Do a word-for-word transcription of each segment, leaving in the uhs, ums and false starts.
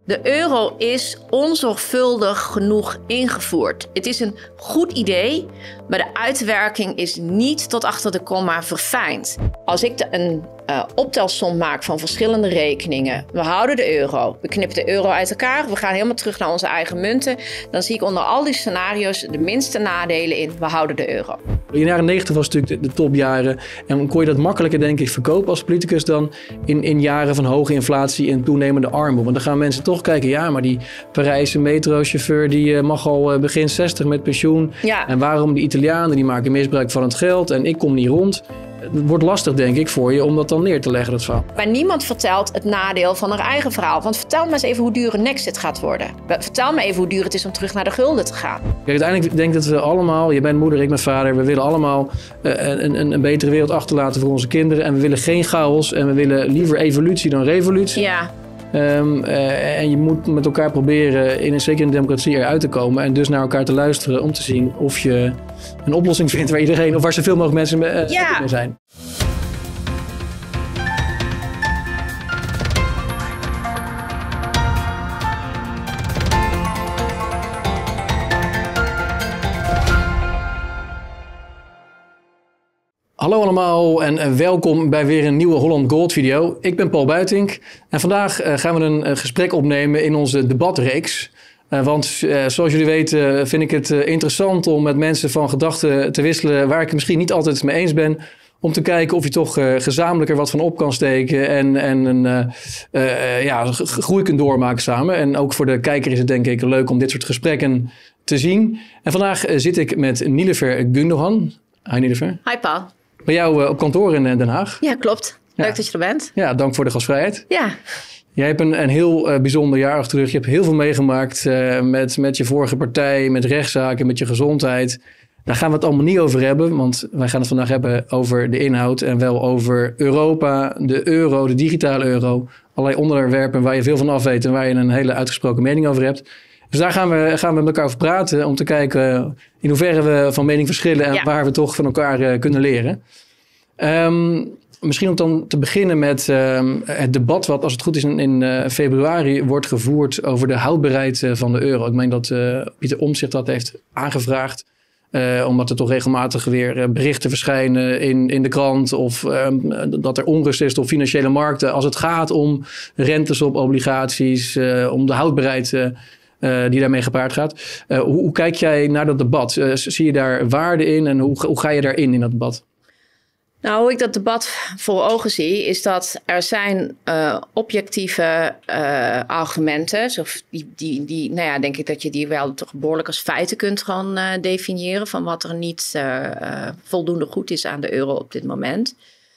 De euro is onzorgvuldig genoeg ingevoerd. Het is een goed idee, maar de uitwerking is niet tot achter de komma verfijnd. Als ik de, een uh, optelsom maak van verschillende rekeningen, we houden de euro, we knippen de euro uit elkaar, we gaan helemaal terug naar onze eigen munten, dan zie ik onder al die scenario's de minste nadelen in, we houden de euro. In de jaren negentig was natuurlijk de, de topjaren en kon je dat makkelijker denk ik verkopen als politicus dan in, in jaren van hoge inflatie en toenemende armoede. Want dan gaan mensen toch kijken, ja, maar die Parijse metrochauffeur die uh, mag al uh, begin zestig met pensioen. Ja. En waarom die Italianen die maken misbruik van het geld en ik kom niet rond. Het wordt lastig, denk ik, voor je om dat dan neer te leggen, dat verhaal. Maar niemand vertelt het nadeel van haar eigen verhaal. Want vertel me eens even hoe duur een Nexit gaat worden. Vertel me even hoe duur het is om terug naar de gulden te gaan. Kijk, uiteindelijk denk ik dat we allemaal, je bent moeder, ik ben vader, we willen allemaal uh, een, een, een betere wereld achterlaten voor onze kinderen. En we willen geen chaos en we willen liever evolutie dan revolutie. Ja. Um, uh, en je moet met elkaar proberen, in een, zeker in de democratie, eruit te komen. En dus naar elkaar te luisteren om te zien of je een oplossing vindt waar iedereen, of waar zoveel mogelijk mensen mee, uh, ja. mee zijn. Hallo allemaal en welkom bij weer een nieuwe Holland Gold video. Ik ben Paul Buitink en vandaag gaan we een gesprek opnemen in onze debatreeks. Want zoals jullie weten vind ik het interessant om met mensen van gedachten te wisselen waar ik het misschien niet altijd mee eens ben. Om te kijken of je toch gezamenlijk er wat van op kan steken en, en een uh, uh, ja, groei kunt doormaken samen. En ook voor de kijker is het denk ik leuk om dit soort gesprekken te zien. En vandaag zit ik met Nilefer Gundogan. Hi Nilefer. Hi Paul. Bij jou op kantoor in Den Haag. Ja, klopt. Leuk ja. dat je er bent. Ja, dank voor de gastvrijheid. Ja. Jij hebt een, een heel uh, bijzonder jaar achter de rug. Je hebt heel veel meegemaakt uh, met, met je vorige partij, met rechtszaken, met je gezondheid. Daar gaan we het allemaal niet over hebben, want wij gaan het vandaag hebben over de inhoud en wel over Europa, de euro, de digitale euro. Allerlei onderwerpen waar je veel van af weet en waar je een hele uitgesproken mening over hebt. Dus daar gaan we, gaan we met elkaar over praten om te kijken in hoeverre we van mening verschillen en ja. waar we toch van elkaar uh, kunnen leren. Um, misschien om dan te beginnen met um, het debat wat als het goed is in, in uh, februari wordt gevoerd over de houdbaarheid uh, van de euro. Ik meen dat uh, Pieter Omtzigt dat heeft aangevraagd. Uh, omdat er toch regelmatig weer uh, berichten verschijnen in, in de krant of um, dat er onrust is op financiële markten als het gaat om rentes op obligaties, uh, om de houdbaarheid uh, Uh, die daarmee gepaard gaat. Uh, hoe, hoe kijk jij naar dat debat? Uh, zie je daar waarde in en hoe, hoe ga je daarin in dat debat? Nou, hoe ik dat debat voor ogen zie, is dat er zijn uh, objectieve uh, argumenten. Zo die, die, die, nou ja, denk ik dat je die wel toch behoorlijk als feiten kunt gaan uh, definiëren van wat er niet uh, uh, voldoende goed is aan de euro op dit moment.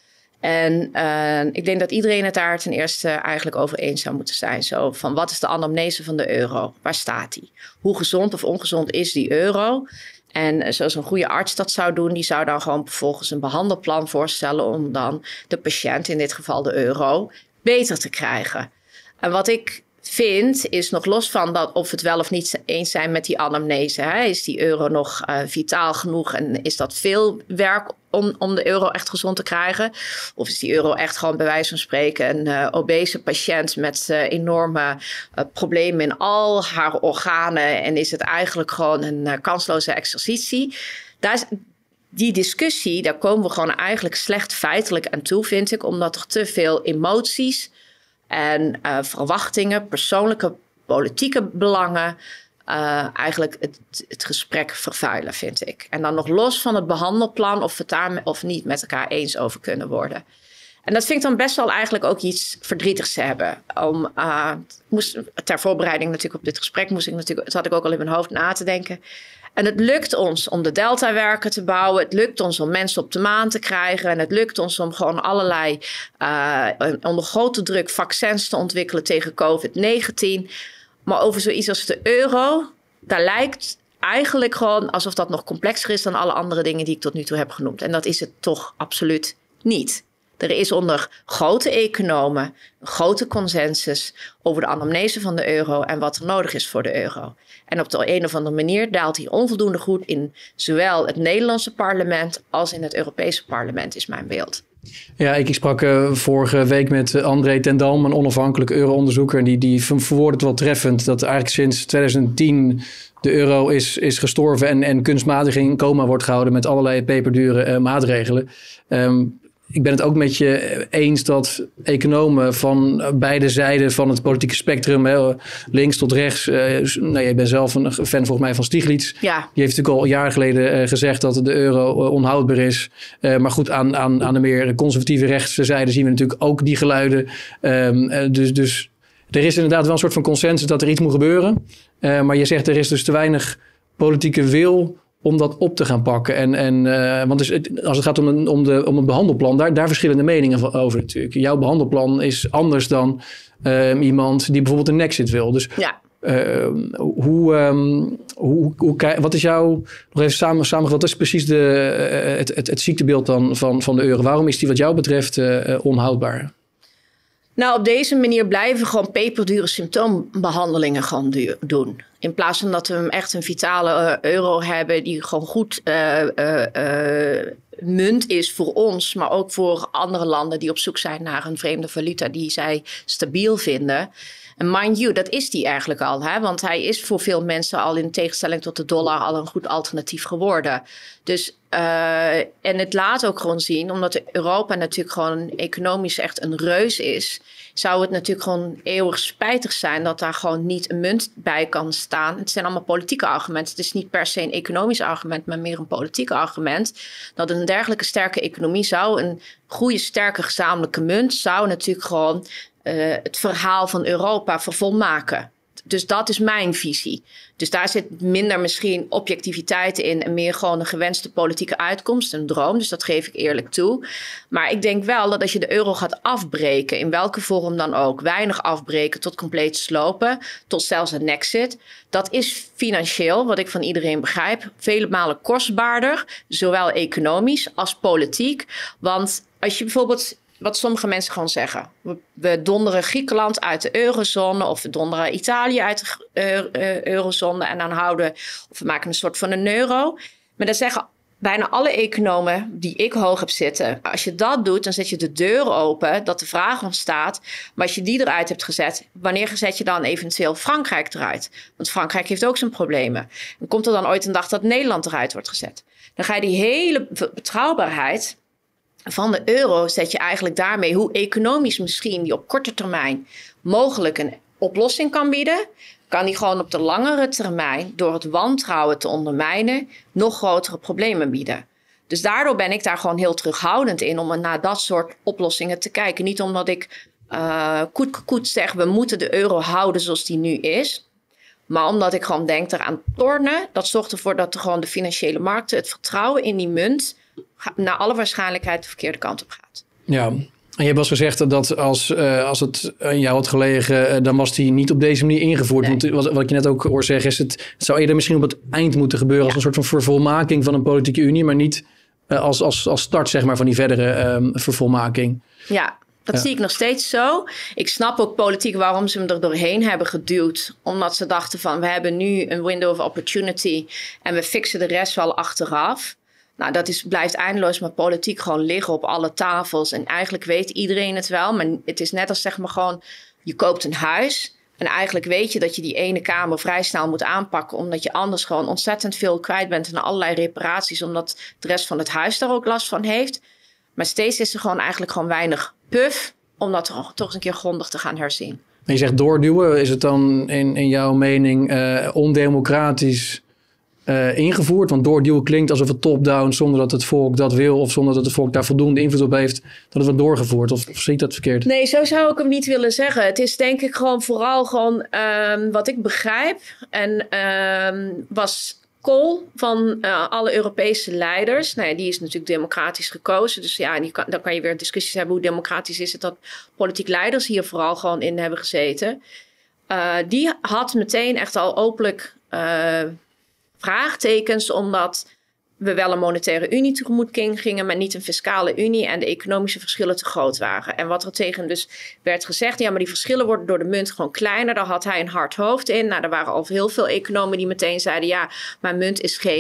En uh, ik denk dat iedereen het daar ten eerste eigenlijk over eens zou moeten zijn. Zo van wat is de anamnese van de euro? Waar staat die? Hoe gezond of ongezond is die euro? En uh, zoals een goede arts dat zou doen, die zou dan gewoon vervolgens een behandelplan voorstellen om dan de patiënt, in dit geval de euro, beter te krijgen. En wat ik vind, is nog los van dat of we het wel of niet eens zijn met die anamnese. Hè? Is die euro nog uh, vitaal genoeg en is dat veel werk om, om de euro echt gezond te krijgen? Of is die euro echt gewoon bij wijze van spreken een uh, obese patiënt met uh, enorme uh, problemen in al haar organen en is het eigenlijk gewoon een uh, kansloze exercitie? Daar is, die discussie, daar komen we gewoon eigenlijk slecht feitelijk aan toe, vind ik, omdat er te veel emoties en uh, verwachtingen, persoonlijke politieke belangen, uh, eigenlijk het, het gesprek vervuilen, vind ik. En dan nog los van het behandelplan of we het daar of niet met elkaar eens over kunnen worden. En dat vind ik dan best wel eigenlijk ook iets verdrietigs te hebben. Om, uh, moest, ter voorbereiding natuurlijk op dit gesprek moest ik natuurlijk, zat ik ook al in mijn hoofd na te denken. En het lukt ons om de Delta-werken te bouwen. Het lukt ons om mensen op de maan te krijgen. En het lukt ons om gewoon allerlei uh, onder grote druk vaccins te ontwikkelen tegen covid negentien. Maar over zoiets als de euro, daar lijkt eigenlijk gewoon alsof dat nog complexer is dan alle andere dingen die ik tot nu toe heb genoemd. En dat is het toch absoluut niet. Er is onder grote economen een grote consensus over de anamnese van de euro en wat er nodig is voor de euro. En op de een of andere manier daalt hij onvoldoende goed in zowel het Nederlandse parlement als in het Europese parlement, is mijn beeld. Ja, ik, ik sprak uh, vorige week met André ten Dam, een onafhankelijke euro-onderzoeker. En die, die verwoordt het wel treffend dat eigenlijk sinds twintig tien de euro is, is gestorven en, en kunstmatig in coma wordt gehouden met allerlei peperdure uh, maatregelen. Um, Ik ben het ook met je eens dat economen van beide zijden van het politieke spectrum, hè, links tot rechts. Uh, nou, je bent zelf een fan volgens mij van Stiglitz. Ja. Die heeft natuurlijk al jaren geleden uh, gezegd dat de euro uh, onhoudbaar is. Uh, maar goed, aan, aan, aan de meer conservatieve rechtse zijde zien we natuurlijk ook die geluiden. Um, uh, dus, dus er is inderdaad wel een soort van consensus dat er iets moet gebeuren. Uh, maar je zegt er is dus te weinig politieke wil om dat op te gaan pakken. En, en, uh, want dus, als het gaat om een, om de, om een behandelplan, daar, daar verschillende meningen over natuurlijk. Jouw behandelplan is anders dan uh, iemand die bijvoorbeeld een Nexit wil. Dus ja. uh, hoe, um, hoe, hoe, wat is jouw, nog even samen, samengevat, wat is precies de, uh, het, het, het ziektebeeld dan van, van de euro? Waarom is die wat jou betreft uh, onhoudbaar? Nou, op deze manier blijven we gewoon peperdure symptoombehandelingen gewoon du- doen. In plaats van dat we echt een vitale uh, euro hebben die gewoon goed uh, uh, uh, munt is voor ons, maar ook voor andere landen die op zoek zijn naar een vreemde valuta die zij stabiel vinden. En mind you, dat is die eigenlijk al. Hè? Want hij is voor veel mensen al in tegenstelling tot de dollar al een goed alternatief geworden. Dus, uh, en het laat ook gewoon zien, omdat Europa natuurlijk gewoon economisch echt een reus is, zou het natuurlijk gewoon eeuwig spijtig zijn dat daar gewoon niet een munt bij kan staan. Het zijn allemaal politieke argumenten. Het is niet per se een economisch argument, maar meer een politiek argument. Dat een dergelijke sterke economie zou, een goede sterke gezamenlijke munt, zou natuurlijk gewoon Uh, het verhaal van Europa vervolmaken. Dus dat is mijn visie. Dus daar zit minder misschien objectiviteit in en meer gewoon een gewenste politieke uitkomst, een droom. Dus dat geef ik eerlijk toe. Maar ik denk wel dat als je de euro gaat afbreken, in welke vorm dan ook, weinig afbreken tot compleet slopen, tot zelfs een Nexit, dat is financieel, wat ik van iedereen begrijp, vele malen kostbaarder, zowel economisch als politiek. Want als je bijvoorbeeld, wat sommige mensen gewoon zeggen, we, we donderen Griekenland uit de eurozone of we donderen Italië uit de uh, eurozone en dan houden, of we maken een soort van een euro. Maar dan zeggen bijna alle economen die ik hoog heb zitten, als je dat doet, dan zet je de deur open dat de vraag ontstaat, maar als je die eruit hebt gezet, wanneer zet je dan eventueel Frankrijk eruit? Want Frankrijk heeft ook zijn problemen. En komt er dan ooit een dag dat Nederland eruit wordt gezet? Dan ga je die hele betrouwbaarheid van de euro, zet je eigenlijk daarmee hoe economisch misschien die op korte termijn mogelijk een oplossing kan bieden, kan die gewoon op de langere termijn door het wantrouwen te ondermijnen nog grotere problemen bieden. Dus daardoor ben ik daar gewoon heel terughoudend in om naar dat soort oplossingen te kijken. Niet omdat ik uh, koet, koet zeg, we moeten de euro houden zoals die nu is. Maar omdat ik gewoon denk eraan tornen, dat zorgt ervoor dat er gewoon de financiële markten het vertrouwen in die munt naar alle waarschijnlijkheid de verkeerde kant op gaat. Ja, en je hebt wel eens gezegd dat als, uh, als het aan jou had gelegen, uh, dan was die niet op deze manier ingevoerd. Nee. Want wat, wat ik je net ook hoor zeggen is, het, het zou eerder misschien op het eind moeten gebeuren, ja, als een soort van vervolmaking van een politieke unie, maar niet uh, als, als, als start zeg maar van die verdere um, vervolmaking. Ja. Dat ja. zie ik nog steeds zo. Ik snap ook politiek waarom ze hem er doorheen hebben geduwd. Omdat ze dachten van, we hebben nu een window of opportunity en we fixen de rest wel achteraf. Nou, dat is, blijft eindeloos maar politiek gewoon liggen op alle tafels. En eigenlijk weet iedereen het wel. Maar het is net als zeg maar gewoon, je koopt een huis. En eigenlijk weet je dat je die ene kamer vrij snel moet aanpakken. Omdat je anders gewoon ontzettend veel kwijt bent aan allerlei reparaties. Omdat de rest van het huis daar ook last van heeft. Maar steeds is er gewoon eigenlijk gewoon weinig puff om dat toch, toch eens een keer grondig te gaan herzien. En je zegt doorduwen, is het dan in, in jouw mening uh, ondemocratisch uh, ingevoerd? Want doorduwen klinkt alsof het top-down, zonder dat het volk dat wil of zonder dat het volk daar voldoende invloed op heeft, dat het wordt doorgevoerd. Of, of zie ik dat verkeerd? Nee, zo zou ik hem niet willen zeggen. Het is denk ik gewoon vooral gewoon um, wat ik begrijp. En um, was Kool van uh, alle Europese leiders. Nou ja, die is natuurlijk democratisch gekozen. Dus ja, die kan, dan kan je weer discussies hebben hoe democratisch is het dat politiek leiders hier vooral gewoon in hebben gezeten. Uh, die had meteen echt al openlijk uh, vraagtekens, omdat we wel een monetaire unie tegemoet gingen, maar niet een fiscale unie en de economische verschillen te groot waren. En wat er tegen dus werd gezegd, ja, maar die verschillen worden door de munt gewoon kleiner. Daar had hij een hard hoofd in. Nou, er waren al heel veel economen die meteen zeiden, ja, maar munt is geen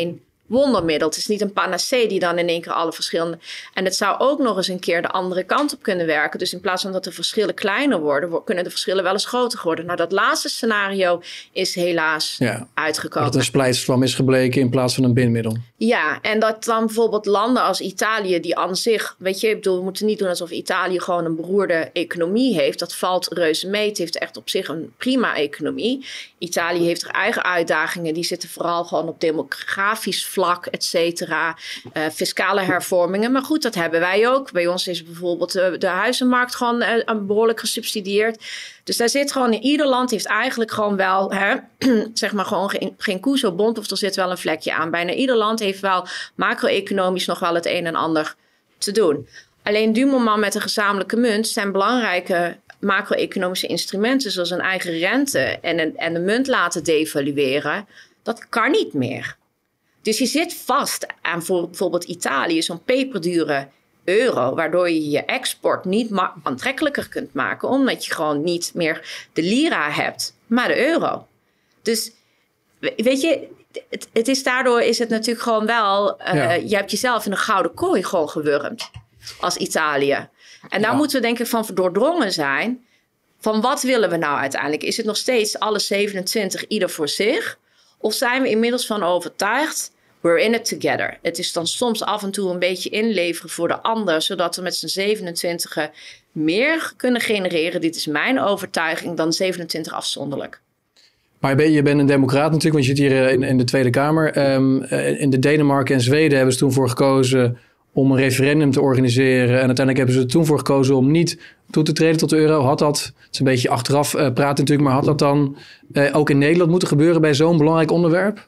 wondermiddel. Het is niet een panacee die dan in één keer alle verschillende... En het zou ook nog eens een keer de andere kant op kunnen werken. Dus in plaats van dat de verschillen kleiner worden, kunnen de verschillen wel eens groter worden. Nou, dat laatste scenario is helaas ja, uitgekomen. Dat een splijtswam is gebleken in plaats van een bindmiddel. Ja, en dat dan bijvoorbeeld landen als Italië, die aan zich, weet je, ik bedoel, we moeten niet doen alsof Italië gewoon een beroerde economie heeft. Dat valt reuze mee. Het heeft echt op zich een prima economie. Italië heeft er eigen uitdagingen. Die zitten vooral gewoon op demografisch vlak, et cetera. Uh, fiscale hervormingen. Maar goed, dat hebben wij ook. Bij ons is bijvoorbeeld de, de huizenmarkt gewoon uh, behoorlijk gesubsidieerd. Dus daar zit gewoon in ieder land heeft eigenlijk gewoon wel, hè, zeg maar gewoon geen, geen koe zo bont of er zit wel een vlekje aan. Bijna ieder land heeft wel macro-economisch nog wel het een en ander te doen. Alleen du moment met een gezamenlijke munt zijn belangrijke macro-economische instrumenten zoals een eigen rente en, een, en de munt laten devalueren. Dat kan niet meer. Dus je zit vast aan voor bijvoorbeeld Italië, zo'n peperdure euro, waardoor je je export niet ma- aantrekkelijker kunt maken, omdat je gewoon niet meer de lira hebt, maar de euro. Dus weet je, het, het is daardoor is het natuurlijk gewoon wel, uh, ja. je hebt jezelf in een gouden kooi gewoon gewurmd als Italië. En daar ja. moeten we denk ik van doordrongen zijn, van wat willen we nou uiteindelijk? Is het nog steeds alle zevenentwintig ieder voor zich? Of zijn we inmiddels van overtuigd, we're in it together. Het is dan soms af en toe een beetje inleveren voor de ander, zodat we met z'n zevenentwintigen meer kunnen genereren. Dit is mijn overtuiging, dan zevenentwintig afzonderlijk. Maar je bent, je bent een democraat natuurlijk, want je zit hier in, in de Tweede Kamer. Um, in de Denemarken en Zweden hebben ze toen voor gekozen om een referendum te organiseren. En uiteindelijk hebben ze er toen voor gekozen om niet toe te treden tot de euro. Had dat, het is een beetje achteraf uh, praten natuurlijk, maar had dat dan uh, ook in Nederland moeten gebeuren bij zo'n belangrijk onderwerp?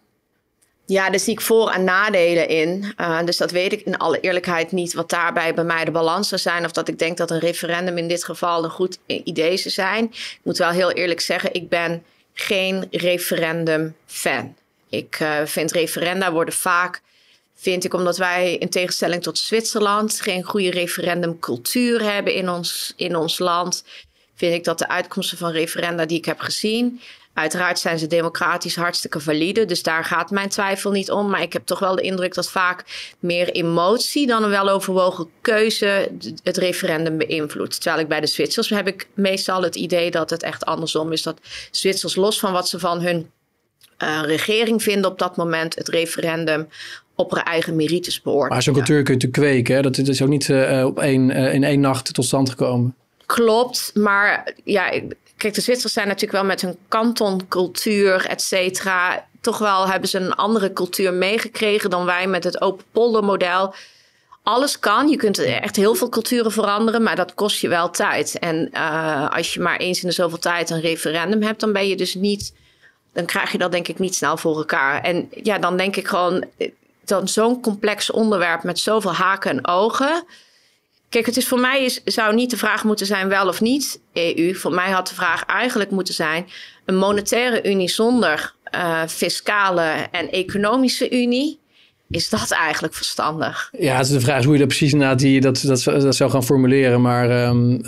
Ja, daar zie ik voor- en nadelen in. Uh, dus dat weet ik in alle eerlijkheid niet wat daarbij bij mij de balans zou zijn. Of dat ik denk dat een referendum in dit geval een goed idee zou zijn. Ik moet wel heel eerlijk zeggen, ik ben geen referendum-fan. Ik uh, vind referenda worden vaak, vind ik omdat wij in tegenstelling tot Zwitserland geen goede referendumcultuur hebben in ons, in ons land. Vind ik dat de uitkomsten van referenda die ik heb gezien, uiteraard zijn ze democratisch hartstikke valide. Dus daar gaat mijn twijfel niet om. Maar ik heb toch wel de indruk dat vaak meer emotie dan een weloverwogen keuze het referendum beïnvloedt. Terwijl ik bij de Zwitsers heb ik meestal het idee dat het echt andersom is. Dat Zwitsers los van wat ze van hun uh, regering vinden op dat moment, het referendum op haar eigen merites beoordelen. Maar zo'n cultuur kun je natuurlijk kweken. Hè? Dat is ook niet uh, op één, uh, in één nacht tot stand gekomen. Klopt, maar ja, kijk, de Zwitsers zijn natuurlijk wel met hun kantoncultuur, et cetera, toch wel hebben ze een andere cultuur meegekregen dan wij met het open poldermodel. Alles kan, je kunt echt heel veel culturen veranderen, maar dat kost je wel tijd. En uh, als je maar eens in de zoveel tijd een referendum hebt, dan ben je dus niet, dan krijg je dat denk ik niet snel voor elkaar. En ja, dan denk ik gewoon, dan zo'n complex onderwerp met zoveel haken en ogen. Kijk, het is voor mij is, zou niet de vraag moeten zijn wel of niet E U. Voor mij had de vraag eigenlijk moeten zijn een monetaire unie zonder uh, fiscale en economische unie. Is dat eigenlijk verstandig? Ja, het is de vraag hoe je dat precies na die dat, dat, dat zou gaan formuleren. Maar um, uh,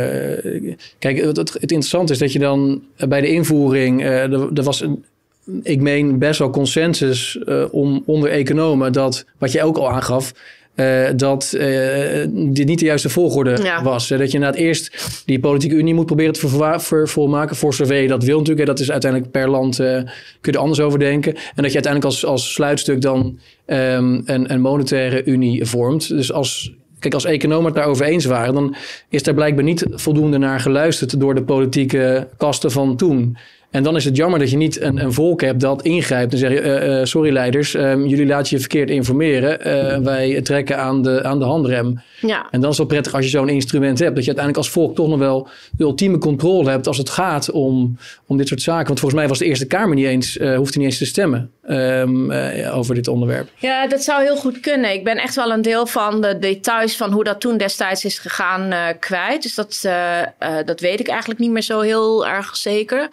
kijk, het, het interessante is dat je dan bij de invoering, uh, er, er was een, ik meen best wel consensus uh, om, onder economen dat, wat jij ook al aangaf, Uh, dat uh, dit niet de juiste volgorde ja. was. Uh, dat je inderdaad eerst die politieke unie moet proberen te verva- vervolmaken. Voor zover je dat wil natuurlijk. En dat is uiteindelijk per land, uh, kun je er anders over denken. En dat je uiteindelijk als, als sluitstuk dan um, een, een monetaire unie vormt. Dus als, kijk, als economen het daarover eens waren, dan is daar blijkbaar niet voldoende naar geluisterd door de politieke kasten van toen. En dan is het jammer dat je niet een, een volk hebt dat ingrijpt en zegt, uh, uh, sorry leiders, um, jullie laten je verkeerd informeren. Uh, wij trekken aan de, aan de handrem. Ja. En dan is het wel prettig als je zo'n instrument hebt, dat je uiteindelijk als volk toch nog wel de ultieme controle hebt als het gaat om, om dit soort zaken. Want volgens mij was de Eerste Kamer niet eens, uh, hoefde niet eens te stemmen um, uh, over dit onderwerp. Ja, dat zou heel goed kunnen. Ik ben echt wel een deel van de details van hoe dat toen destijds is gegaan uh, kwijt. Dus dat, uh, uh, dat weet ik eigenlijk niet meer zo heel erg zeker.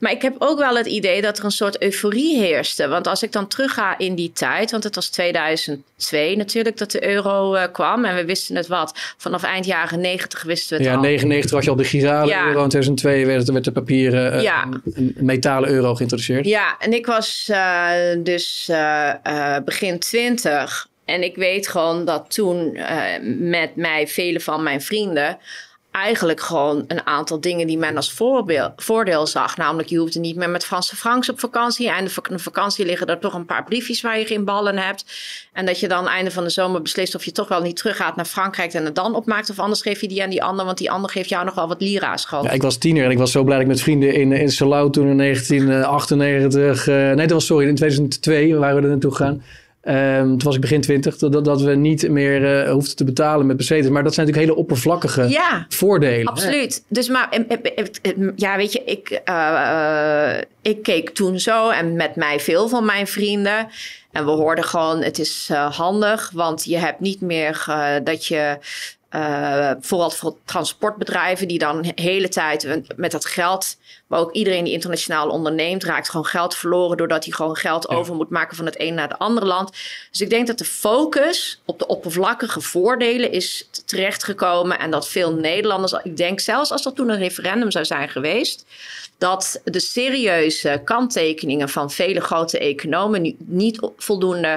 Maar ik heb ook wel het idee dat er een soort euforie heerste. Want als ik dan terugga in die tijd, want het was tweeduizend twee natuurlijk dat de euro uh, kwam. En we wisten het wat. Vanaf eind jaren negentig wisten we het ja, al. Ja, negenennegentig was je al de girale ja. euro. In tweeduizend twee werd, werd de papieren uh, ja. een metalen euro geïntroduceerd. Ja, en ik was uh, dus uh, uh, begin twintig. En ik weet gewoon dat toen uh, met mij, vele van mijn vrienden, eigenlijk gewoon een aantal dingen die men als voorbeeld, voordeel zag. Namelijk, je hoefde niet meer met Franse francs op vakantie. Einde van de vakantie liggen er toch een paar briefjes waar je geen ballen hebt. En dat je dan einde van de zomer beslist of je toch wel niet teruggaat naar Frankrijk en het dan opmaakt. Of anders geef je die aan die ander, want die ander geeft jou nog wel wat lira's. Ja, ik was tiener en ik was zo blij dat ik met vrienden in, in Salau toen in negentien achtennegentig... Uh, nee, dat was sorry, in tweeduizend twee waren we er naartoe gegaan. Um, toen was ik begin twintig, dat, dat we niet meer uh, hoefden te betalen met Mercedes. Maar dat zijn natuurlijk hele oppervlakkige ja, voordelen. Absoluut. Hè? Dus maar, ja, weet je, ik, uh, ik keek toen zo en met mij veel van mijn vrienden. En we hoorden gewoon, het is uh, handig, want je hebt niet meer uh, dat je... Uh, vooral voor transportbedrijven die dan de hele tijd met dat geld, maar ook iedereen die internationaal onderneemt, raakt gewoon geld verloren doordat hij gewoon geld ja. over moet maken van het een naar het andere land. Dus ik denk dat de focus op de oppervlakkige voordelen is terechtgekomen en dat veel Nederlanders, ik denk zelfs als er toen een referendum zou zijn geweest, dat de serieuze kanttekeningen van vele grote economen niet voldoende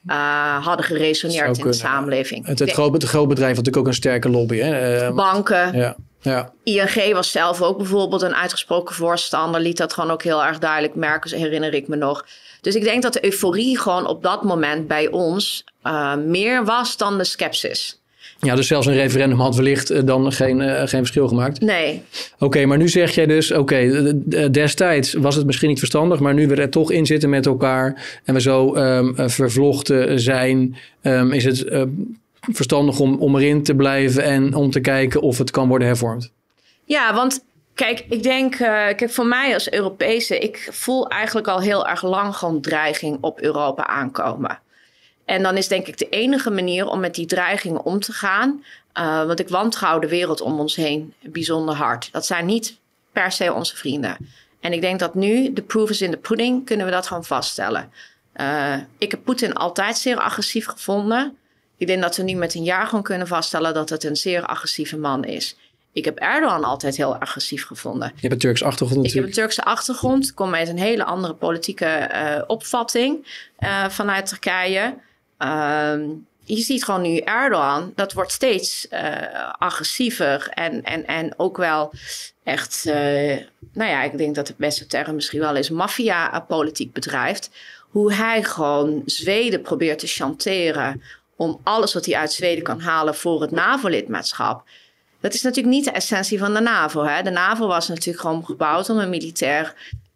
Uh, hadden geresoneerd in de samenleving. Het, het, groot, het grootbedrijf had natuurlijk ook een sterke lobby. Hè? Uh, Banken. Ja, ja. I N G was zelf ook bijvoorbeeld een uitgesproken voorstander. Liet dat gewoon ook heel erg duidelijk merken, herinner ik me nog. Dus ik denk dat de euforie gewoon op dat moment bij ons uh, meer was dan de scepsis. Ja, dus zelfs een referendum had wellicht dan geen, uh, geen verschil gemaakt. Nee. Oké, okay, maar nu zeg jij dus, oké, okay, destijds was het misschien niet verstandig, maar nu we er toch in zitten met elkaar en we zo um, vervlochten zijn, um, is het uh, verstandig om, om erin te blijven en om te kijken of het kan worden hervormd. Ja, want kijk, ik denk, uh, kijk, voor mij als Europese, ik voel eigenlijk al heel erg lang gewoon dreiging op Europa aankomen. En dan is denk ik de enige manier om met die dreigingen om te gaan. Uh, want ik wantrouw de wereld om ons heen bijzonder hard. Dat zijn niet per se onze vrienden. En ik denk dat nu, de proof is in the pudding, kunnen we dat gewoon vaststellen. Uh, ik heb Poetin altijd zeer agressief gevonden. Ik denk dat we nu met een jaar gewoon kunnen vaststellen dat het een zeer agressieve man is. Ik heb Erdogan altijd heel agressief gevonden. Je hebt een Turkse achtergrond natuurlijk. Ik heb een Turkse achtergrond. Ik kom met een hele andere politieke uh, opvatting uh, vanuit Turkije. Uh, je ziet gewoon nu Erdogan, dat wordt steeds uh, agressiever en, en, en ook wel echt, uh, nou ja, ik denk dat de beste term misschien wel is, maffia-politiek bedrijft. Hoe hij gewoon Zweden probeert te chanteren om alles wat hij uit Zweden kan halen voor het NAVO-lidmaatschap. Dat is natuurlijk niet de essentie van de NAVO. Hè? De NAVO was natuurlijk gewoon gebouwd om een militair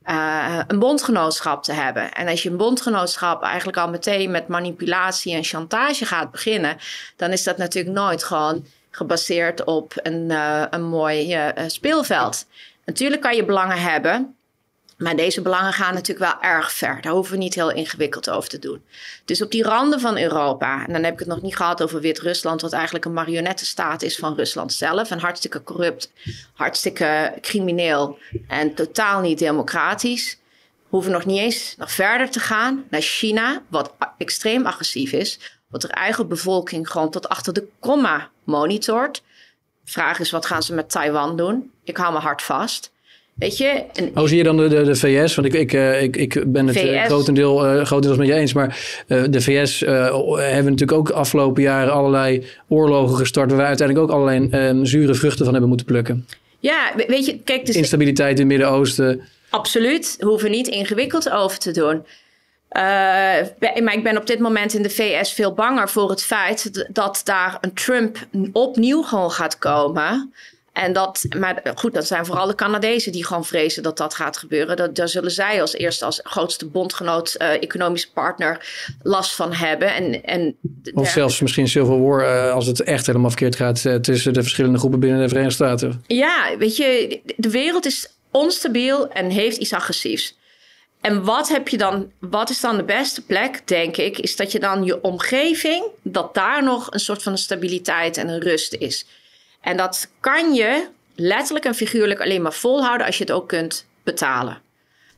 Uh, een bondgenootschap te hebben. En als je een bondgenootschap eigenlijk al meteen met manipulatie en chantage gaat beginnen, dan is dat natuurlijk nooit gewoon gebaseerd op een, uh, een mooi uh, speelveld. Natuurlijk kan je belangen hebben, maar deze belangen gaan natuurlijk wel erg ver. Daar hoeven we niet heel ingewikkeld over te doen. Dus op die randen van Europa, en dan heb ik het nog niet gehad over Wit-Rusland, wat eigenlijk een marionettenstaat is van Rusland zelf. En hartstikke corrupt, hartstikke crimineel en totaal niet democratisch. We hoeven nog niet eens nog verder te gaan naar China, wat extreem agressief is. Wat er eigen bevolking gewoon tot achter de komma monitort. Vraag is, wat gaan ze met Taiwan doen? Ik hou me hard vast. Weet je? En hoe zie je dan de, de, de V S? Want ik, ik, ik, ik ben het uh, grotendeel, uh, grotendeels met je eens. Maar uh, de V S uh, hebben natuurlijk ook afgelopen jaren allerlei oorlogen gestart, waar we uiteindelijk ook allerlei uh, zure vruchten van hebben moeten plukken. Ja, weet je, kijk, dus instabiliteit in het Midden-Oosten. Absoluut. We hoeven niet ingewikkeld over te doen. Uh, maar ik ben op dit moment in de V S veel banger voor het feit dat daar een Trump opnieuw gewoon gaat komen. En dat, maar goed, dat zijn vooral de Canadezen die gewoon vrezen dat dat gaat gebeuren. Dat, daar zullen zij als eerste als grootste bondgenoot, uh, economische partner last van hebben. En, en of ja, zelfs misschien Civil War, uh, als het echt helemaal verkeerd gaat uh, tussen de verschillende groepen binnen de Verenigde Staten. Ja, weet je, de wereld is onstabiel en heeft iets agressiefs. En wat heb je dan, wat is dan de beste plek, denk ik, is dat je dan je omgeving, dat daar nog een soort van stabiliteit en een rust is. En dat kan je letterlijk en figuurlijk alleen maar volhouden als je het ook kunt betalen.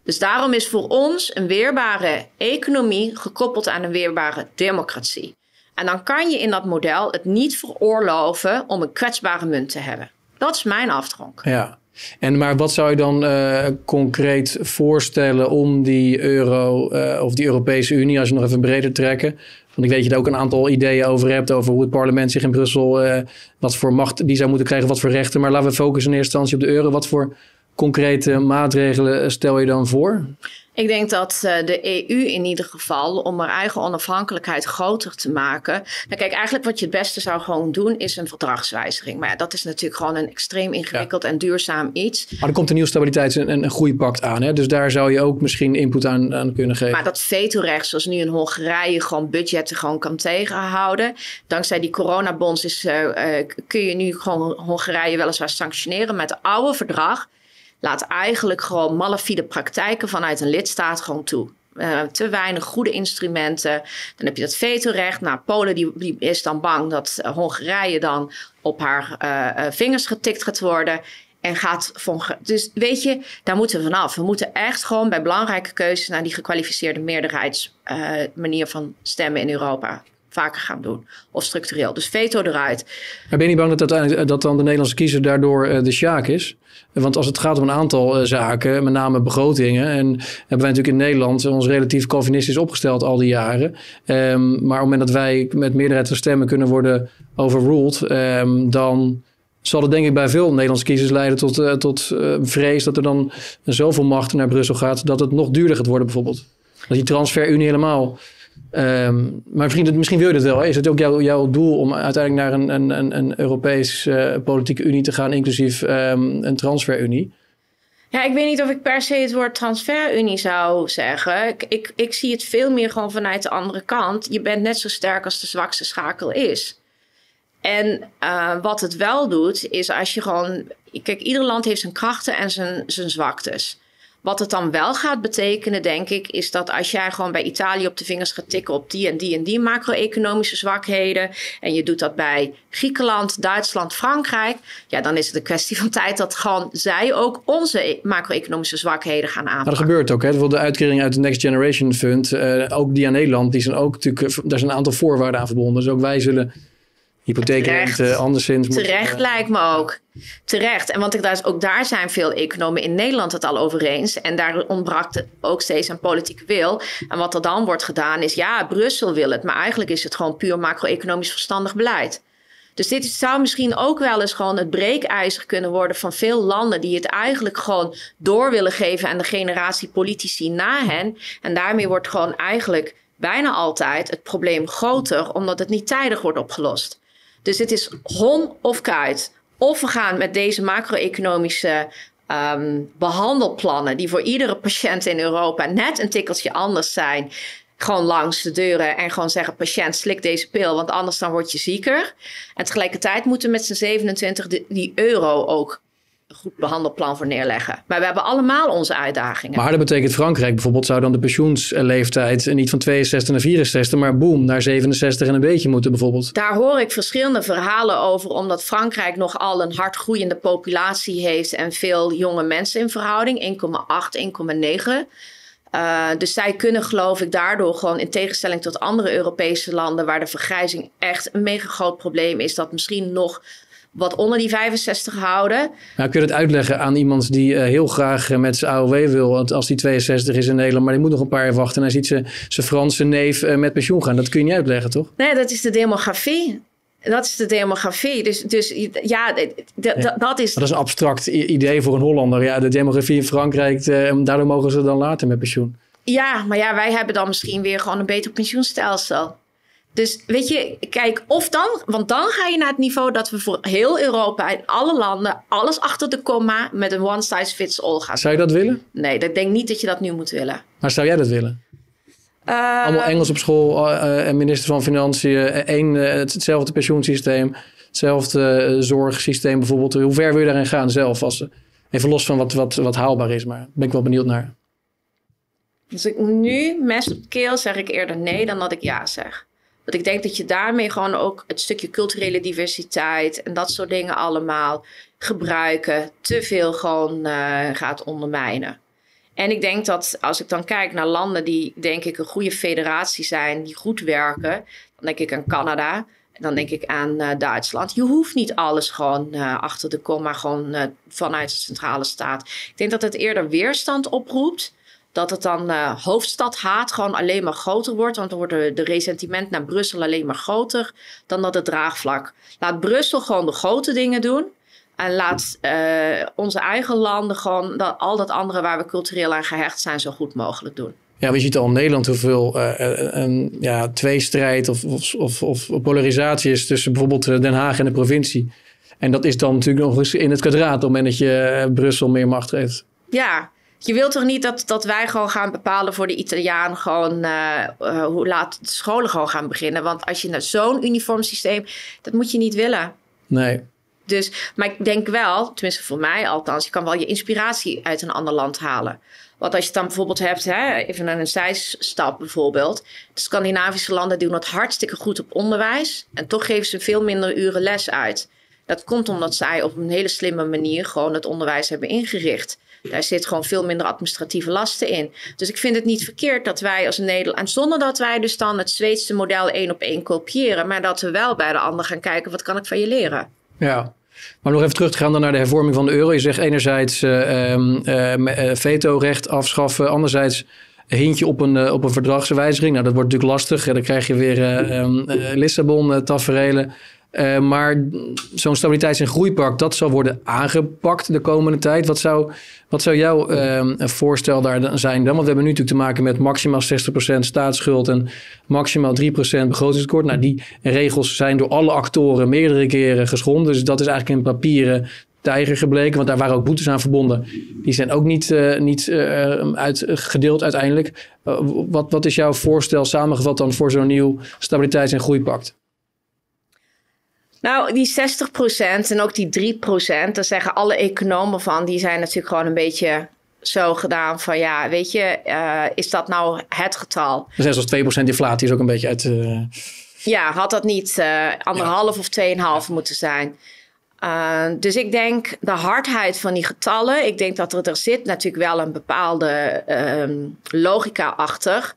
Dus daarom is voor ons een weerbare economie gekoppeld aan een weerbare democratie. En dan kan je in dat model het niet veroorloven om een kwetsbare munt te hebben. Dat is mijn afdronk. Ja. En maar wat zou je dan uh, concreet voorstellen om die euro uh, of die Europese Unie, als je nog even breder trekken? Want ik weet dat je er ook een aantal ideeën over hebt, over hoe het parlement zich in Brussel, uh, wat voor macht die zou moeten krijgen, wat voor rechten. Maar laten we focussen in eerste instantie op de euro. Wat voor concrete maatregelen stel je dan voor? Ik denk dat uh, de E U in ieder geval, om haar eigen onafhankelijkheid groter te maken. Nou kijk, eigenlijk wat je het beste zou gewoon doen, is een verdragswijziging. Maar ja, dat is natuurlijk gewoon een extreem ingewikkeld ja. en duurzaam iets. Maar er komt een nieuw stabiliteits- en een groeipact aan. Hè? Dus daar zou je ook misschien input aan, aan kunnen geven. Maar dat vetorecht, zoals nu in Hongarije gewoon budgetten gewoon kan tegenhouden. Dankzij die coronabonds is, uh, uh, kun je nu gewoon Hongarije weliswaar sanctioneren. Met het oude verdrag laat eigenlijk gewoon malafide praktijken vanuit een lidstaat gewoon toe. Uh, te weinig goede instrumenten. Dan heb je dat vetorecht. Nou, Polen die, die is dan bang dat uh, Hongarije dan op haar uh, uh, vingers getikt gaat worden. En gaat van, dus weet je, daar moeten we vanaf. We moeten echt gewoon bij belangrijke keuzes naar die gekwalificeerde meerderheids uh, manier van stemmen in Europa vaker gaan doen. Of structureel. Dus veto eruit. Maar ben je niet bang dat, uiteindelijk, dat dan de Nederlandse kiezer daardoor uh, de sjaak is? Want als het gaat om een aantal uh, zaken, met name begrotingen. En hebben wij natuurlijk in Nederland ons relatief Calvinistisch opgesteld al die jaren. Um, maar op het moment dat wij met meerderheid van stemmen kunnen worden overruled, um, dan zal het denk ik bij veel Nederlandse kiezers leiden tot, uh, tot uh, vrees dat er dan zoveel macht naar Brussel gaat dat het nog duurder gaat worden bijvoorbeeld. Dat die transferunie helemaal. Um, maar misschien, misschien wil je dat wel. Is het ook jouw, jouw doel om uiteindelijk naar een, een, een, een Europees uh, politieke unie te gaan, inclusief um, een transferunie? Ja, ik weet niet of ik per se het woord transferunie zou zeggen. Ik, ik, ik zie het veel meer gewoon vanuit de andere kant. Je bent net zo sterk als de zwakste schakel is. En uh, wat het wel doet, is als je gewoon... Kijk, ieder land heeft zijn krachten en zijn, zijn zwaktes. Wat het dan wel gaat betekenen, denk ik, is dat als jij gewoon bij Italië op de vingers gaat tikken op die en die en die macro-economische zwakheden, en je doet dat bij Griekenland, Duitsland, Frankrijk, ja, dan is het een kwestie van tijd dat gewoon zij ook onze macro-economische zwakheden gaan aanpakken. Maar dat gebeurt ook, hè? Bijvoorbeeld de uitkering uit de Next Generation Fund, uh, ook die aan Nederland, die zijn ook natuurlijk, daar zijn een aantal voorwaarden aan verbonden. Dus ook wij zullen hypotheekrente anderszins moeten... Terecht lijkt me ook. Terecht. En want ik, daar is, ook daar zijn veel economen in Nederland het al over eens. En daar ontbrak het ook steeds aan politieke wil. En wat er dan wordt gedaan is, ja, Brussel wil het. Maar eigenlijk is het gewoon puur macro-economisch verstandig beleid. Dus dit zou misschien ook wel eens gewoon het breekijzer kunnen worden van veel landen die het eigenlijk gewoon door willen geven aan de generatie politici na hen. En daarmee wordt gewoon eigenlijk bijna altijd het probleem groter, omdat het niet tijdig wordt opgelost. Dus het is hon of kuit. Of we gaan met deze macro-economische um, behandelplannen, die voor iedere patiënt in Europa net een tikkeltje anders zijn, gewoon langs de deuren en gewoon zeggen, patiënt, slik deze pil, want anders dan word je zieker. En tegelijkertijd moeten we met z'n zevenentwintig die, die euro ook een goed behandelplan voor neerleggen. Maar we hebben allemaal onze uitdagingen. Maar dat betekent Frankrijk bijvoorbeeld zou dan de pensioensleeftijd niet van tweeënzestig naar vierenzestig, maar boom, naar zevenenzestig en een beetje moeten bijvoorbeeld. Daar hoor ik verschillende verhalen over, omdat Frankrijk nogal een hard groeiende populatie heeft en veel jonge mensen in verhouding, één komma acht, één komma negen. Uh, dus zij kunnen, geloof ik, daardoor gewoon in tegenstelling tot andere Europese landen waar de vergrijzing echt een mega groot probleem is, dat misschien nog wat onder die vijfenzestig houden. Nou, kun je het uitleggen aan iemand die uh, heel graag uh, met zijn A O W wil, als die tweeënzestig is in Nederland, maar die moet nog een paar jaar wachten en hij ziet zijn, zijn Franse neef uh, met pensioen gaan. Dat kun je niet uitleggen, toch? Nee, dat is de demografie. Dat is de demografie. Dus, dus ja, d- d- ja. dat is... Dat is een abstract idee voor een Hollander. Ja, de demografie in Frankrijk, uh, daardoor mogen ze dan later met pensioen. Ja, maar ja, wij hebben dan misschien weer gewoon een beter pensioenstelsel. Dus weet je, kijk, of dan, want dan ga je naar het niveau dat we voor heel Europa in alle landen alles achter de komma met een one size fits all gaan. Zou je dat willen? Nee, ik denk niet dat je dat nu moet willen. Maar zou jij dat willen? Uh, Allemaal Engels op school uh, en minister van Financiën, één, uh, hetzelfde pensioensysteem, hetzelfde uh, zorgsysteem bijvoorbeeld. Hoe ver wil je daarin gaan zelf? Als, even los van wat, wat, wat haalbaar is, maar daar ben ik wel benieuwd naar. Als ik nu mes op de keel zeg ik eerder nee dan dat ik ja zeg. Want ik denk dat je daarmee gewoon ook het stukje culturele diversiteit en dat soort dingen allemaal gebruiken te veel gewoon uh, gaat ondermijnen. En ik denk dat als ik dan kijk naar landen die denk ik een goede federatie zijn, die goed werken, dan denk ik aan Canada. Dan denk ik aan uh, Duitsland. Je hoeft niet alles gewoon uh, achter de komma, gewoon uh, vanuit de centrale staat. Ik denk dat het eerder weerstand oproept. Dat het dan uh, hoofdstadhaat gewoon alleen maar groter wordt. Want dan wordt de, de resentiment naar Brussel alleen maar groter dan dat het draagvlak. Laat Brussel gewoon de grote dingen doen. En laat uh, onze eigen landen gewoon dat, al dat andere waar we cultureel aan gehecht zijn zo goed mogelijk doen. Ja, we zien al in Nederland hoeveel uh, een ja, tweestrijd of, of, of, of polarisatie is tussen bijvoorbeeld Den Haag en de provincie. En dat is dan natuurlijk nog eens in het kwadraat op het moment dat je uh, Brussel meer macht geeft. Ja, je wilt toch niet dat, dat wij gewoon gaan bepalen voor de Italiaan gewoon uh, uh, hoe laat de scholen gewoon gaan beginnen. Want als je naar zo'n uniform systeem, dat moet je niet willen. Nee. Dus, maar ik denk wel, tenminste voor mij althans, je kan wel je inspiratie uit een ander land halen. Want als je het dan bijvoorbeeld hebt, hè, even een zijstap bijvoorbeeld. De Scandinavische landen doen het hartstikke goed op onderwijs. En toch geven ze veel minder uren les uit. Dat komt omdat zij op een hele slimme manier gewoon het onderwijs hebben ingericht. Daar zit gewoon veel minder administratieve lasten in. Dus ik vind het niet verkeerd dat wij als Nederland... en zonder dat wij dus dan het Zweedse model één op één kopiëren... maar dat we wel bij de ander gaan kijken, wat kan ik van je leren? Ja, maar nog even terug te gaan dan naar de hervorming van de euro. Je zegt enerzijds uh, uh, uh, vetorecht afschaffen. Anderzijds een hintje op een, uh, op een verdragswijziging. Nou, dat wordt natuurlijk lastig. Dan krijg je weer uh, um, uh, Lissabon-taferelen. Uh, maar zo'n stabiliteits- en groeipact, dat zal worden aangepakt de komende tijd. Wat zou, wat zou jouw uh, voorstel daar zijn dan? Want we hebben nu natuurlijk te maken met maximaal zestig procent staatsschuld en maximaal drie procent begrotingstekort. Nou, die regels zijn door alle actoren meerdere keren geschonden. Dus dat is eigenlijk een papieren tijger gebleken, want daar waren ook boetes aan verbonden. Die zijn ook niet, uh, niet uh, uitgedeeld uiteindelijk. Uh, wat, wat is jouw voorstel samengevat dan voor zo'n nieuw stabiliteits- en groeipact? Nou, die zestig procent en ook die drie procent, daar zeggen alle economen van, die zijn natuurlijk gewoon een beetje zo gedaan van, ja, weet je, uh, is dat nou het getal? Zelfs als twee procent inflatie is ook een beetje uit... Uh... Ja, had dat niet uh, anderhalf ja. of tweeënhalf moeten zijn. Uh, dus ik denk de hardheid van die getallen, ik denk dat er, er zit natuurlijk wel een bepaalde uh, logica achter.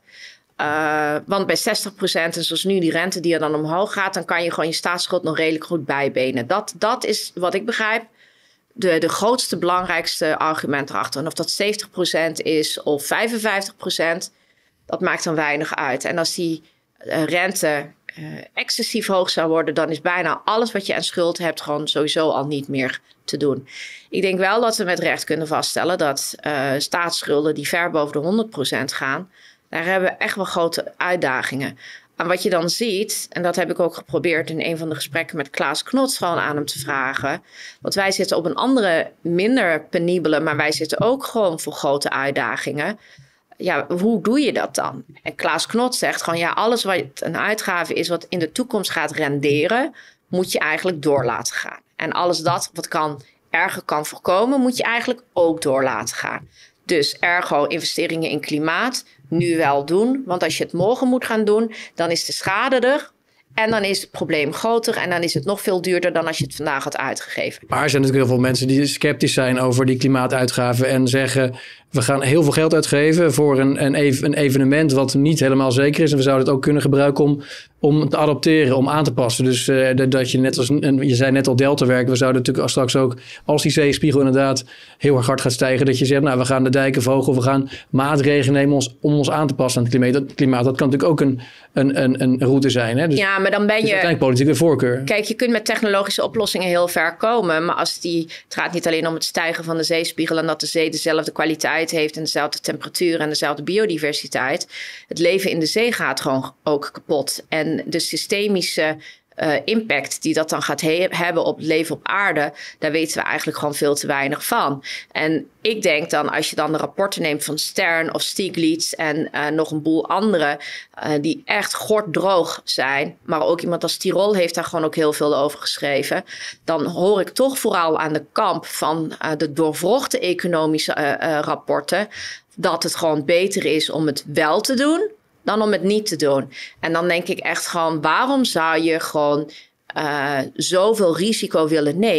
Uh, want bij zestig procent en zoals nu die rente die er dan omhoog gaat, dan kan je gewoon je staatsschuld nog redelijk goed bijbenen. Dat, dat is wat ik begrijp de, de grootste, belangrijkste argument erachter. En of dat zeventig procent is of vijfenvijftig procent, dat maakt dan weinig uit. En als die uh, rente uh, excessief hoog zou worden, dan is bijna alles wat je aan schuld hebt gewoon sowieso al niet meer te doen. Ik denk wel dat we met recht kunnen vaststellen dat uh, staatsschulden die ver boven de honderd procent gaan, daar hebben we echt wel grote uitdagingen. En wat je dan ziet, en dat heb ik ook geprobeerd in een van de gesprekken met Klaas Knots gewoon aan hem te vragen. Want wij zitten op een andere, minder penibele, maar wij zitten ook gewoon voor grote uitdagingen. Ja, hoe doe je dat dan? En Klaas Knots zegt gewoon, ja, alles wat een uitgave is wat in de toekomst gaat renderen, moet je eigenlijk door laten gaan. En alles dat wat kan erger kan voorkomen, moet je eigenlijk ook door laten gaan. Dus ergo investeringen in klimaat nu wel doen. Want als je het morgen moet gaan doen, dan is de schade er. En dan is het probleem groter. En dan is het nog veel duurder dan als je het vandaag had uitgegeven. Maar er zijn natuurlijk heel veel mensen die sceptisch zijn over die klimaatuitgaven. En zeggen, we gaan heel veel geld uitgeven voor een, een, een evenement wat niet helemaal zeker is. En we zouden het ook kunnen gebruiken om, om te adapteren, om aan te passen. Dus uh, dat je net als, je zei net al deltawerk. We zouden natuurlijk straks ook, als die zeespiegel inderdaad heel erg hard gaat stijgen, dat je zegt, nou, we gaan de dijken verhogen. We gaan maatregelen nemen ons, om ons aan te passen aan het klimaat. Dat, klimaat, dat kan natuurlijk ook een, een, een, een route zijn. Hè? Dus, ja, maar dan ben je... Dus uiteindelijk politieke voorkeur. Kijk, je kunt met technologische oplossingen heel ver komen. Maar als die, het gaat niet alleen om het stijgen van de zeespiegel en dat de zee dezelfde kwaliteit heeft en dezelfde temperatuur en dezelfde biodiversiteit. Het leven in de zee gaat gewoon ook kapot. En de systemische uh, impact die dat dan gaat he- hebben op het leven op aarde, daar weten we eigenlijk gewoon veel te weinig van. En ik denk dan, als je dan de rapporten neemt van Stern of Stiglitz en uh, nog een boel andere, uh, die echt gorddroog zijn, maar ook iemand als Tirol heeft daar gewoon ook heel veel over geschreven, dan hoor ik toch vooral aan de kamp van uh, de doorwrochte economische uh, uh, rapporten, dat het gewoon beter is om het wel te doen dan om het niet te doen. En dan denk ik echt gewoon, waarom zou je gewoon uh, zoveel risico willen nemen?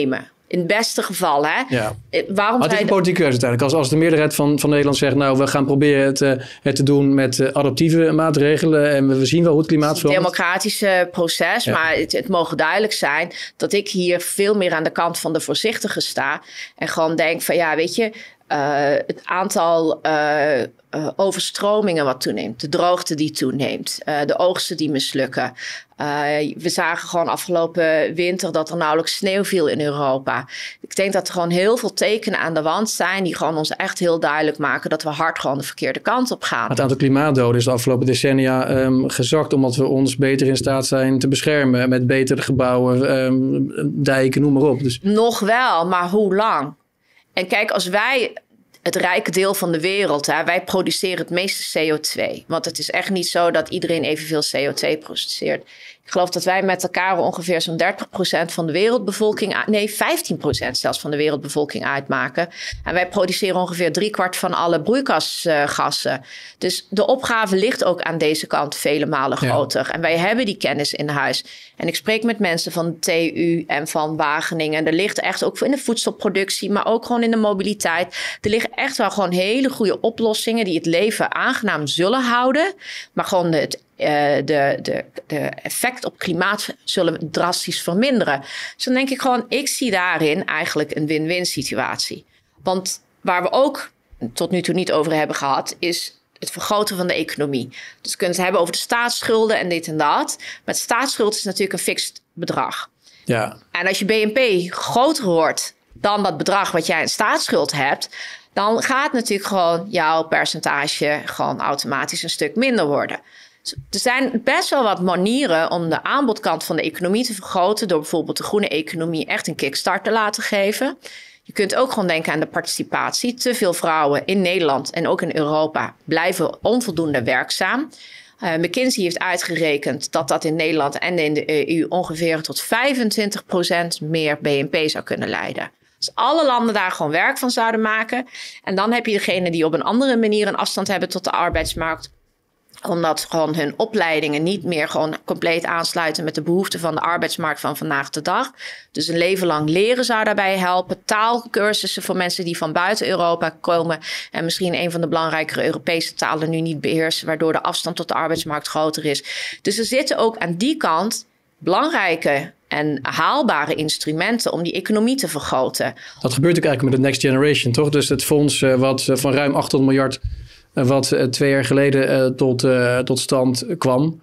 In het beste geval, hè? Ja. Waarom maar het is een politieke keuze uiteindelijk. Als, als de meerderheid van, van Nederland zegt... nou, we gaan proberen het, uh, het te doen met uh, adaptieve maatregelen... en we, we zien wel hoe het klimaat verandert. Het is een democratisch proces, ja. maar het, het mogen duidelijk zijn... dat ik hier veel meer aan de kant van de voorzichtigen sta... en gewoon denk van, ja, weet je... Uh, het aantal uh, uh, overstromingen wat toeneemt. De droogte die toeneemt. Uh, de oogsten die mislukken. Uh, we zagen gewoon afgelopen winter dat er nauwelijks sneeuw viel in Europa. Ik denk dat er gewoon heel veel tekenen aan de wand zijn... die gewoon ons echt heel duidelijk maken... dat we hard gewoon de verkeerde kant op gaan. Het aantal klimaatdoden is de afgelopen decennia um, gezakt... omdat we ons beter in staat zijn te beschermen... met betere gebouwen, um, dijken, noem maar op. Dus... Nog wel, maar hoe lang? En kijk, als wij, het rijke deel van de wereld, hè, wij produceren het meeste C O twee. Want het is echt niet zo dat iedereen evenveel C O twee produceert. Ik geloof dat wij met elkaar ongeveer zo'n dertig procent van de wereldbevolking... nee, vijftien procent zelfs van de wereldbevolking uitmaken. En wij produceren ongeveer driekwart van alle broeikasgassen. Dus de opgave ligt ook aan deze kant vele malen groter. Ja. En wij hebben die kennis in huis. En ik spreek met mensen van de T U en van Wageningen. Er ligt echt ook in de voedselproductie, maar ook gewoon in de mobiliteit. Er liggen echt wel gewoon hele goede oplossingen... die het leven aangenaam zullen houden. Maar gewoon het Uh, de, de, de effect op klimaat zullen drastisch verminderen. Dus dan denk ik gewoon, ik zie daarin eigenlijk een win-win situatie. Want waar we ook tot nu toe niet over hebben gehad... is het vergroten van de economie. Dus we kunnen het hebben over de staatsschulden en dit en dat. Maar de staatsschuld is natuurlijk een fixed bedrag. Ja. En als je B N P groter wordt dan dat bedrag wat jij in staatsschuld hebt... dan gaat natuurlijk gewoon jouw percentage gewoon automatisch een stuk minder worden. Er zijn best wel wat manieren om de aanbodkant van de economie te vergroten... door bijvoorbeeld de groene economie echt een kickstart te laten geven. Je kunt ook gewoon denken aan de participatie. Te veel vrouwen in Nederland en ook in Europa blijven onvoldoende werkzaam. Uh, McKinsey heeft uitgerekend dat dat in Nederland en in de E U... ongeveer tot vijfentwintig procent meer B N P zou kunnen leiden. Als alle landen daar gewoon werk van zouden maken... en dan heb je degene die op een andere manier een afstand hebben tot de arbeidsmarkt... omdat gewoon hun opleidingen niet meer gewoon compleet aansluiten... met de behoeften van de arbeidsmarkt van vandaag de dag. Dus een leven lang leren zou daarbij helpen. Taalkursussen voor mensen die van buiten Europa komen... en misschien een van de belangrijkere Europese talen nu niet beheersen... waardoor de afstand tot de arbeidsmarkt groter is. Dus er zitten ook aan die kant belangrijke en haalbare instrumenten... om die economie te vergroten. Dat gebeurt ook eigenlijk met de Next Generation, toch? Dus het fonds uh, wat uh, van ruim achthonderd miljard... wat uh, twee jaar geleden uh, tot, uh, tot stand kwam.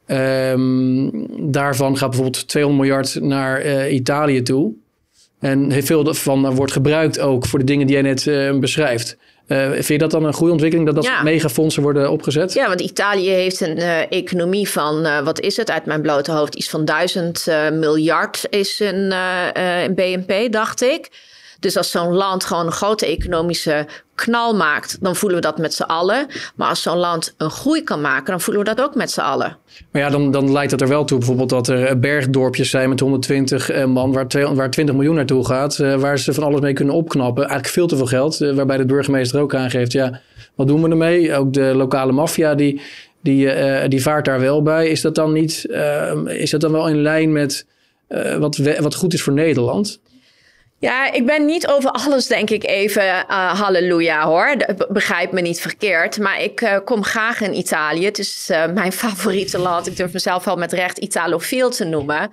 Um, daarvan gaat bijvoorbeeld tweehonderd miljard naar uh, Italië toe. En heel veel daarvan wordt gebruikt ook voor de dingen die jij net uh, beschrijft. Uh, vind je dat dan een goede ontwikkeling, dat dat ja. megafondsen worden opgezet? Ja, want Italië heeft een uh, economie van, uh, wat is het uit mijn blote hoofd? Iets van duizend uh, miljard is een, uh, uh, een B N P, dacht ik. Dus als zo'n land gewoon een grote economische knal maakt, dan voelen we dat met z'n allen. Maar als zo'n land een groei kan maken, dan voelen we dat ook met z'n allen. Maar ja, dan, dan leidt het er wel toe bijvoorbeeld dat er bergdorpjes zijn met honderdtwintig man, waar, twee, waar twintig miljoen naartoe gaat, uh, waar ze van alles mee kunnen opknappen. Eigenlijk veel te veel geld, uh, waarbij de burgemeester ook aangeeft, ja, wat doen we ermee? Ook de lokale maffia, die, die, uh, die vaart daar wel bij. Is dat dan niet, uh, is dat dan wel in lijn met uh, wat, we, wat goed is voor Nederland? Ja, ik ben niet over alles, denk ik, even uh, halleluja, hoor. Begrijp me niet verkeerd. Maar ik uh, kom graag in Italië. Het is uh, mijn favoriete land. Ik durf mezelf wel met recht Italofiel te noemen.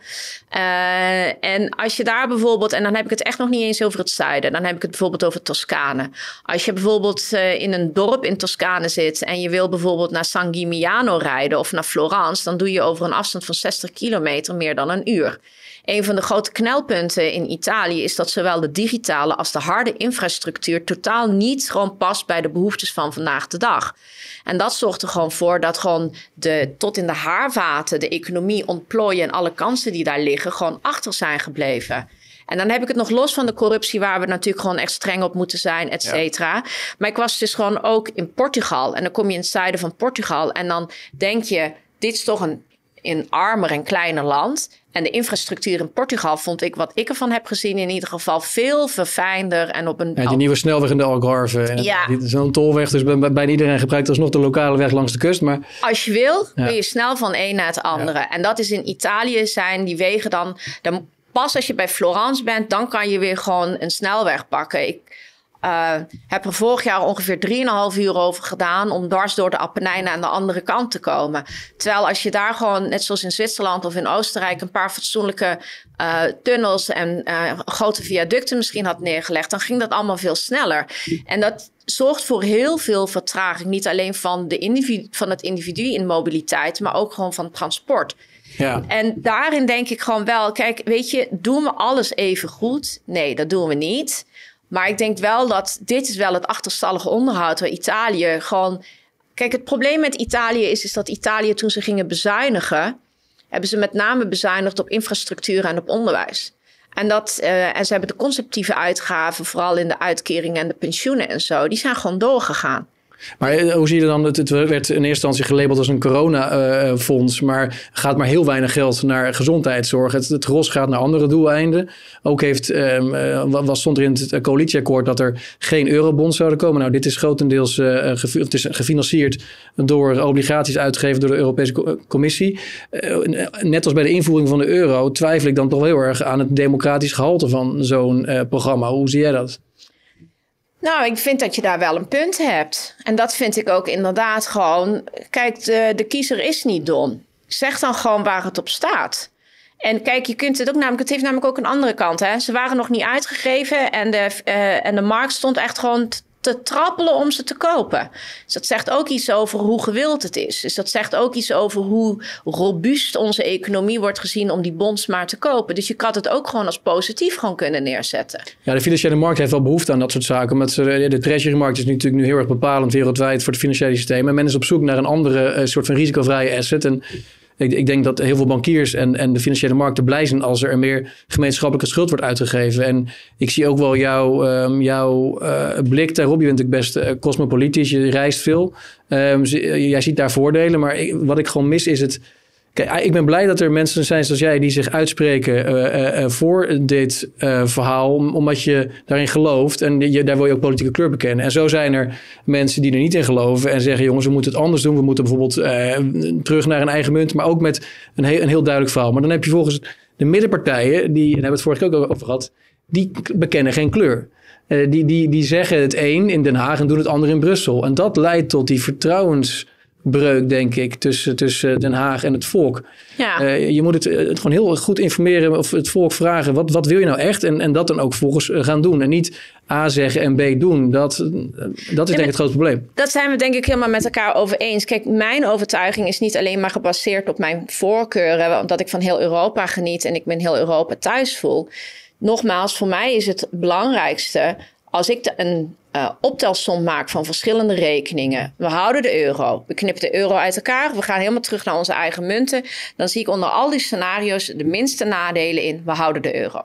Uh, en als je daar bijvoorbeeld... en dan heb ik het echt nog niet eens over het zuiden. Dan heb ik het bijvoorbeeld over Toscane. Als je bijvoorbeeld uh, in een dorp in Toscane zit... en je wil bijvoorbeeld naar San Gimignano rijden of naar Florence... dan doe je over een afstand van zestig kilometer meer dan een uur. Een van de grote knelpunten in Italië is dat zowel de digitale als de harde infrastructuur totaal niet gewoon past bij de behoeftes van vandaag de dag. En dat zorgt er gewoon voor dat gewoon de tot in de haarvaten de economie ontplooien en alle kansen die daar liggen gewoon achter zijn gebleven. En dan heb ik het nog los van de corruptie waar we natuurlijk gewoon echt streng op moeten zijn, et cetera. Ja. Maar ik was dus gewoon ook in Portugal en dan kom je in het zuiden van Portugal en dan denk je, dit is toch een, een armer en kleiner land. En de infrastructuur in Portugal vond ik, wat ik ervan heb gezien, in ieder geval veel verfijnder. En op een ja, die nieuwe snelweg in de Algarve. Ja. Zo'n tolweg, dus bij, bijna iedereen gebruikt alsnog de lokale weg langs de kust. Maar als je wil, ja. kun je snel van een naar het andere. Ja. En dat is in Italië zijn die wegen dan... dan pas als je bij Florence bent, dan kan je weer gewoon een snelweg pakken. Ik uh, heb er vorig jaar ongeveer drieënhalf uur over gedaan om dwars door de Appenijnen aan de andere kant te komen. Terwijl als je daar gewoon, net zoals in Zwitserland of in Oostenrijk, een paar fatsoenlijke uh, tunnels en uh, grote viaducten misschien had neergelegd, dan ging dat allemaal veel sneller. En dat zorgt voor heel veel vertraging. Niet alleen van, de individu, van het individu in mobiliteit, maar ook gewoon van transport. Ja. En daarin denk ik gewoon wel, kijk, weet je, doen we alles even goed? Nee, dat doen we niet. Maar ik denk wel dat dit is wel het achterstallige onderhoud waar Italië gewoon... Kijk, het probleem met Italië is, is dat Italië toen ze gingen bezuinigen, hebben ze met name bezuinigd op infrastructuur en op onderwijs. En, dat, uh, en ze hebben de conceptieve uitgaven, vooral in de uitkeringen en de pensioenen en zo, die zijn gewoon doorgegaan. Maar hoe zie je dan? Het, het werd in eerste instantie gelabeld als een coronafonds, uh, maar gaat maar heel weinig geld naar gezondheidszorg. Het, het gros gaat naar andere doeleinden. Ook heeft, uh, was, stond er in het coalitieakkoord dat er geen eurobonds zouden komen. Nou, dit is grotendeels uh, gefi- het is gefinancierd door obligaties uitgegeven door de Europese Commissie. Uh, net als bij de invoering van de euro twijfel ik dan toch heel erg aan het democratisch gehalte van zo'n uh, programma. Hoe zie jij dat? Nou, ik vind dat je daar wel een punt hebt. En dat vind ik ook inderdaad gewoon... Kijk, de, de kiezer is niet dom. Zeg dan gewoon waar het op staat. En kijk, je kunt het ook namelijk... Het heeft namelijk ook een andere kant. Hè? Ze waren nog niet uitgegeven en de, uh, en de markt stond echt gewoon t- te trappelen om ze te kopen. Dus dat zegt ook iets over hoe gewild het is. Dus dat zegt ook iets over hoe robuust onze economie wordt gezien om die bonds maar te kopen. Dus je kan het ook gewoon als positief gewoon kunnen neerzetten. Ja, de financiële markt heeft wel behoefte aan dat soort zaken. Omdat de treasury-markt is natuurlijk nu heel erg bepalend wereldwijd voor het financiële systeem. En men is op zoek naar een andere uh, soort van risicovrije asset. En Ik, ik denk dat heel veel bankiers en, en de financiële markten blij zijn als er meer gemeenschappelijke schuld wordt uitgegeven. En ik zie ook wel jouw, um, jouw uh, blik daarop. Je bent natuurlijk best uh, cosmopolitisch, je reist veel. Um, jij ziet daar voordelen, maar ik, wat ik gewoon mis is het... Kijk, ik ben blij dat er mensen zijn zoals jij die zich uitspreken uh, uh, voor dit uh, verhaal, omdat je daarin gelooft en je, daar wil je ook politieke kleur bekennen. En zo zijn er mensen die er niet in geloven en zeggen, jongens, we moeten het anders doen. We moeten bijvoorbeeld uh, terug naar een eigen munt, maar ook met een heel, een heel duidelijk verhaal. Maar dan heb je volgens de middenpartijen, die, en daar hebben we het vorige keer ook over gehad, die bekennen geen kleur. Uh, die, die, die zeggen het een in Den Haag en doen het ander in Brussel. En dat leidt tot die vertrouwens... breuk, denk ik, tussen, tussen Den Haag en het volk. Ja. Uh, je moet het, het gewoon heel goed informeren of het volk vragen, wat, wat wil je nou echt? En, en dat dan ook volgens gaan doen. En niet A zeggen en B doen. Dat, dat is ja, denk ik het grootste probleem. Dat zijn we denk ik helemaal met elkaar over eens. Kijk, mijn overtuiging is niet alleen maar gebaseerd op mijn voorkeuren, omdat ik van heel Europa geniet en ik me in heel Europa thuis voel. Nogmaals, voor mij is het belangrijkste, als ik de, een uh, optelsom maak van verschillende rekeningen. We houden de euro. We knippen de euro uit elkaar. We gaan helemaal terug naar onze eigen munten. Dan zie ik onder al die scenario's de minste nadelen in. We houden de euro.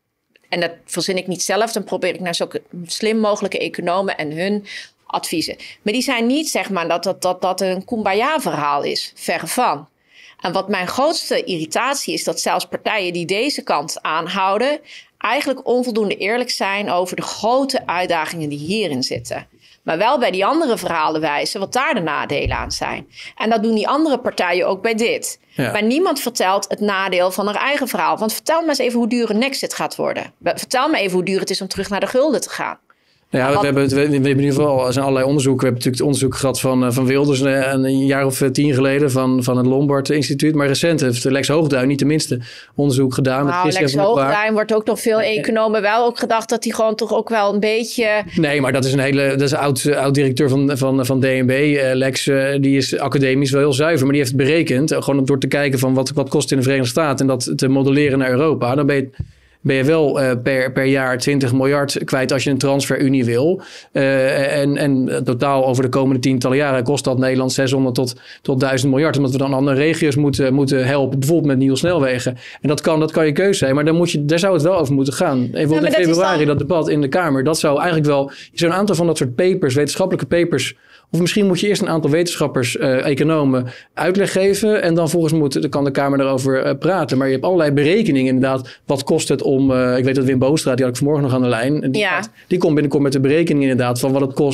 En dat verzin ik niet zelf. Dan probeer ik naar zo slim mogelijke economen en hun adviezen. Maar die zijn niet, zeg maar, dat dat, dat, dat een kumbaya-verhaal is. Verre van. En wat mijn grootste irritatie is, dat zelfs partijen die deze kant aanhouden, eigenlijk onvoldoende eerlijk zijn over de grote uitdagingen die hierin zitten. Maar wel bij die andere verhalen wijzen wat daar de nadelen aan zijn. En dat doen die andere partijen ook bij dit. Ja. Maar niemand vertelt het nadeel van haar eigen verhaal. Want vertel me eens even hoe duur een Nexit gaat worden. Vertel me even hoe duur het is om terug naar de gulden te gaan. Ja, we, wat... hebben, we hebben in ieder geval er zijn allerlei onderzoeken. We hebben natuurlijk het onderzoek gehad van, van Wilders een, een jaar of tien geleden van, van het Lombard Instituut. Maar recent heeft Lex Hoogduin niet tenminste onderzoek gedaan. Nou, met Lex Hoogduin wordt ook nog veel economen wel ook gedacht dat hij gewoon toch ook wel een beetje... Nee, maar dat is een hele, dat is een oud, oud directeur van, van, van D N B. Uh, Lex, uh, die is academisch wel heel zuiver, maar die heeft berekend, uh, gewoon door te kijken van wat, wat kost in de Verenigde Staten en dat te modelleren naar Europa. Dan ben je... ben je wel uh, per, per jaar twintig miljard kwijt als je een transferunie wil. Uh, en, en totaal over de komende tientallen jaren kost dat Nederland zeshonderd tot, tot duizend miljard. Omdat we dan andere regio's moeten, moeten helpen. Bijvoorbeeld met nieuwe snelwegen. En dat kan, dat kan je keuze zijn. Maar dan moet je, daar zou het wel over moeten gaan. Even ja, in februari dan... dat debat in de Kamer. Dat zou eigenlijk wel... Je zou een aantal van dat soort papers, wetenschappelijke papers... Of misschien moet je eerst een aantal wetenschappers, uh, economen uitleg geven. En dan volgens moet, dan kan de Kamer erover uh, praten. Maar je hebt allerlei berekeningen inderdaad. Wat kost het om... Uh, ik weet dat Wim Boostra, die had ik vanmorgen nog aan de lijn. Die, ja. gaat, die komt binnenkort met de berekening inderdaad van wat het kost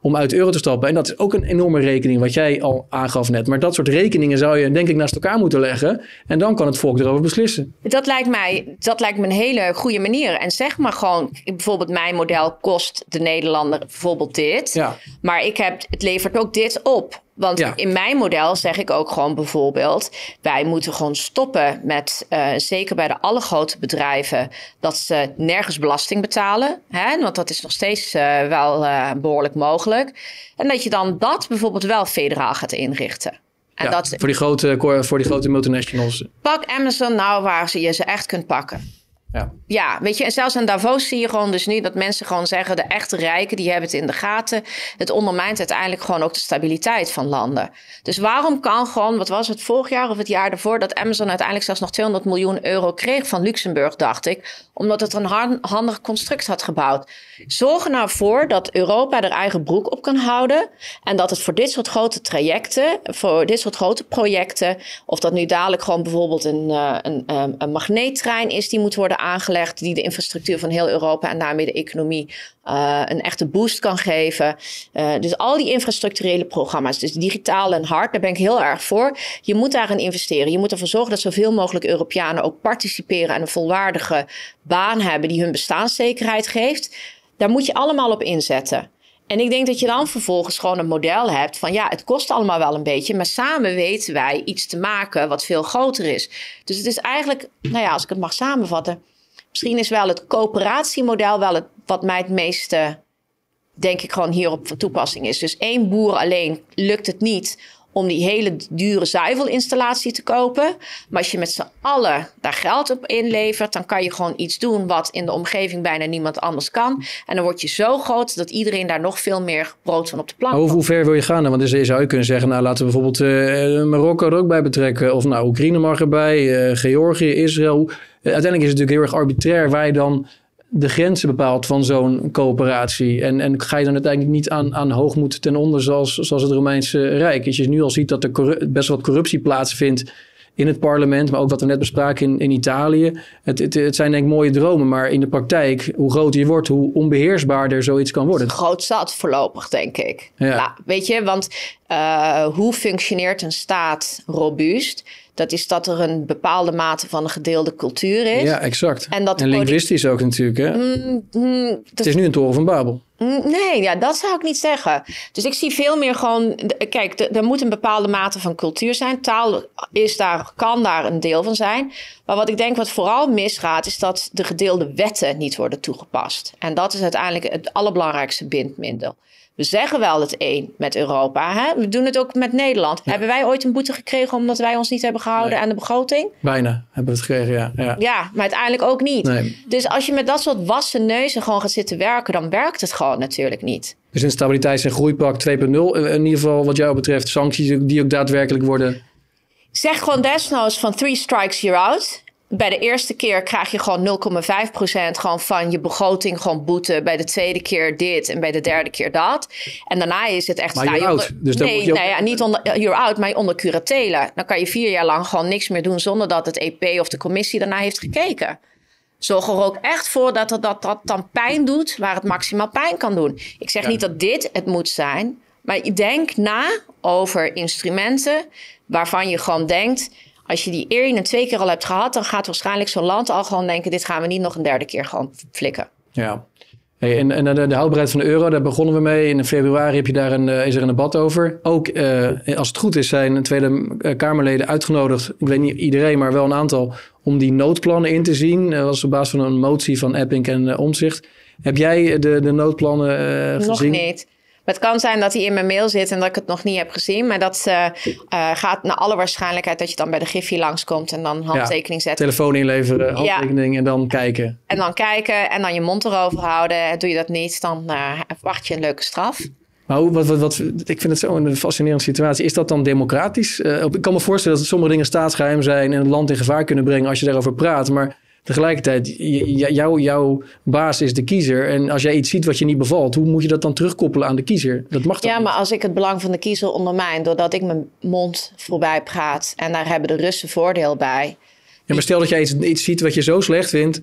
om uit de euro te stappen. En dat is ook een enorme rekening wat jij al aangaf net. Maar dat soort rekeningen zou je denk ik naast elkaar moeten leggen. En dan kan het volk erover beslissen. Dat lijkt mij, dat lijkt me een hele goede manier. En zeg maar gewoon, bijvoorbeeld mijn model kost de Nederlander bijvoorbeeld dit. Ja. Maar ik heb, het levert ook dit op. Want ja. in mijn model zeg ik ook gewoon bijvoorbeeld, wij moeten gewoon stoppen met, uh, zeker bij de allergrote bedrijven, dat ze nergens belasting betalen. Hè? Want dat is nog steeds uh, wel uh, behoorlijk mogelijk. En dat je dan dat bijvoorbeeld wel federaal gaat inrichten. En ja, dat, voor, die grote, voor die grote multinationals. Pak Amazon nou waar je ze echt kunt pakken. Ja. ja, weet je, en zelfs aan Davos zie je gewoon dus nu dat mensen gewoon zeggen, de echte rijken, die hebben het in de gaten. Het ondermijnt uiteindelijk gewoon ook de stabiliteit van landen. Dus waarom kan gewoon, wat was het vorig jaar of het jaar daarvoor, dat Amazon uiteindelijk zelfs nog tweehonderd miljoen euro kreeg van Luxemburg, dacht ik, omdat het een handig construct had gebouwd. Zorg er nou voor dat Europa er eigen broek op kan houden en dat het voor dit soort grote trajecten, voor dit soort grote projecten, of dat nu dadelijk gewoon bijvoorbeeld een, een, een, een magneettrein is die moet worden aangelegd, die de infrastructuur van heel Europa en daarmee de economie uh, een echte boost kan geven. Uh, dus al die infrastructurele programma's, dus digitaal en hard, daar ben ik heel erg voor. Je moet daarin investeren. Je moet ervoor zorgen dat zoveel mogelijk Europeanen ook participeren en een volwaardige baan hebben die hun bestaanszekerheid geeft. Daar moet je allemaal op inzetten. En ik denk dat je dan vervolgens gewoon een model hebt van ja, het kost allemaal wel een beetje, maar samen weten wij iets te maken wat veel groter is. Dus het is eigenlijk, nou ja, als ik het mag samenvatten, misschien is wel het coöperatiemodel wel het wat mij het meeste, denk ik, gewoon hierop van toepassing is. Dus één boer alleen lukt het niet om die hele dure zuivelinstallatie te kopen. Maar als je met z'n allen daar geld op inlevert, dan kan je gewoon iets doen wat in de omgeving bijna niemand anders kan. En dan word je zo groot dat iedereen daar nog veel meer brood van op de plank komt. Hoe, hoe ver wil je gaan? Want dus zou je kunnen zeggen, nou laten we bijvoorbeeld uh, Marokko er ook bij betrekken. Of nou, Oekraïne mag erbij, uh, Georgië, Israël. Uh, uiteindelijk is het natuurlijk heel erg arbitrair waar je dan de grenzen bepaalt van zo'n coöperatie. En, en ga je dan uiteindelijk niet aan, aan hoogmoed ten onder zoals, zoals het Romeinse Rijk. Als je nu al ziet dat er corru- best wat corruptie plaatsvindt in het parlement, maar ook wat we net bespraken in, in Italië. Het, het, het zijn denk ik mooie dromen, maar in de praktijk, hoe groter je wordt, hoe onbeheersbaarder zoiets kan worden. Groot zat voorlopig, denk ik. Ja. Nou, weet je, want uh, hoe functioneert een staat robuust? Dat is dat er een bepaalde mate van een gedeelde cultuur is. Ja, exact. En, dat en linguïstisch ook natuurlijk. Hè? Mm, mm, dat... Het is nu een toren van Babel. Nee, ja, dat zou ik niet zeggen. Dus ik zie veel meer gewoon, kijk, er moet een bepaalde mate van cultuur zijn. Taal is daar, kan daar een deel van zijn. Maar wat ik denk wat vooral misgaat, is dat de gedeelde wetten niet worden toegepast. En dat is uiteindelijk het allerbelangrijkste bindmiddel. We zeggen wel het één met Europa. Hè? We doen het ook met Nederland. Ja. Hebben wij ooit een boete gekregen omdat wij ons niet hebben gehouden nee. aan de begroting? Bijna hebben we het gekregen, ja. Ja, ja maar uiteindelijk ook niet. Nee. Dus als je met dat soort wassen neuzen gewoon gaat zitten werken, dan werkt het gewoon natuurlijk niet. Dus in Stabiliteits- en Groeipact twee punt nul, in ieder geval wat jou betreft, sancties die ook daadwerkelijk worden. Zeg gewoon desnoods van three strikes you're out. Bij de eerste keer krijg je gewoon nul komma vijf procent gewoon van je begroting gewoon boete. Bij de tweede keer dit en bij de derde keer dat. En daarna is het echt... Maar you're out. Dus nee, moet je ook... nee ja, niet onder, you're out, maar onder curatele. Dan kan je vier jaar lang gewoon niks meer doen zonder dat het E P of de commissie daarna heeft gekeken. Zorg er ook echt voor dat het, dat, dat dan pijn doet waar het maximaal pijn kan doen. Ik zeg ja. niet dat dit het moet zijn. Maar denk na over instrumenten waarvan je gewoon denkt... Als je die één en twee keer al hebt gehad, dan gaat waarschijnlijk zo'n land al gewoon denken, dit gaan we niet nog een derde keer gewoon flikken. Ja. Hey, en en de, de houdbaarheid van de euro, daar begonnen we mee. In februari heb je daar een, is er een debat over. Ook uh, als het goed is, zijn Tweede Kamerleden uitgenodigd. Ik weet niet iedereen, maar wel een aantal. Om die noodplannen in te zien. Dat was op basis van een motie van Epping en uh, Omtzigt. Heb jij de, de noodplannen uh, gezien? Nog niet. Het kan zijn dat hij in mijn mail zit en dat ik het nog niet heb gezien. Maar dat uh, uh, gaat naar alle waarschijnlijkheid dat je dan bij de Griffie langskomt en dan handtekening zet. Ja, telefoon inleveren, handtekening ja. en dan kijken. En dan kijken en dan je mond erover houden. Doe je dat niet, dan uh, wacht je een leuke straf. Maar hoe, wat, wat, wat, ik vind het zo'n fascinerende situatie. Is dat dan democratisch? Uh, ik kan me voorstellen dat sommige dingen staatsgeheim zijn en het land in gevaar kunnen brengen als je daarover praat. Maar tegelijkertijd, jou, jouw baas is de kiezer. En als jij iets ziet wat je niet bevalt, hoe moet je dat dan terugkoppelen aan de kiezer? Dat mag toch Ja, niet? maar als ik het belang van de kiezer ondermijn doordat ik mijn mond voorbij praat en daar hebben de Russen voordeel bij. Ja, maar stel dat jij iets, iets ziet wat je zo slecht vindt,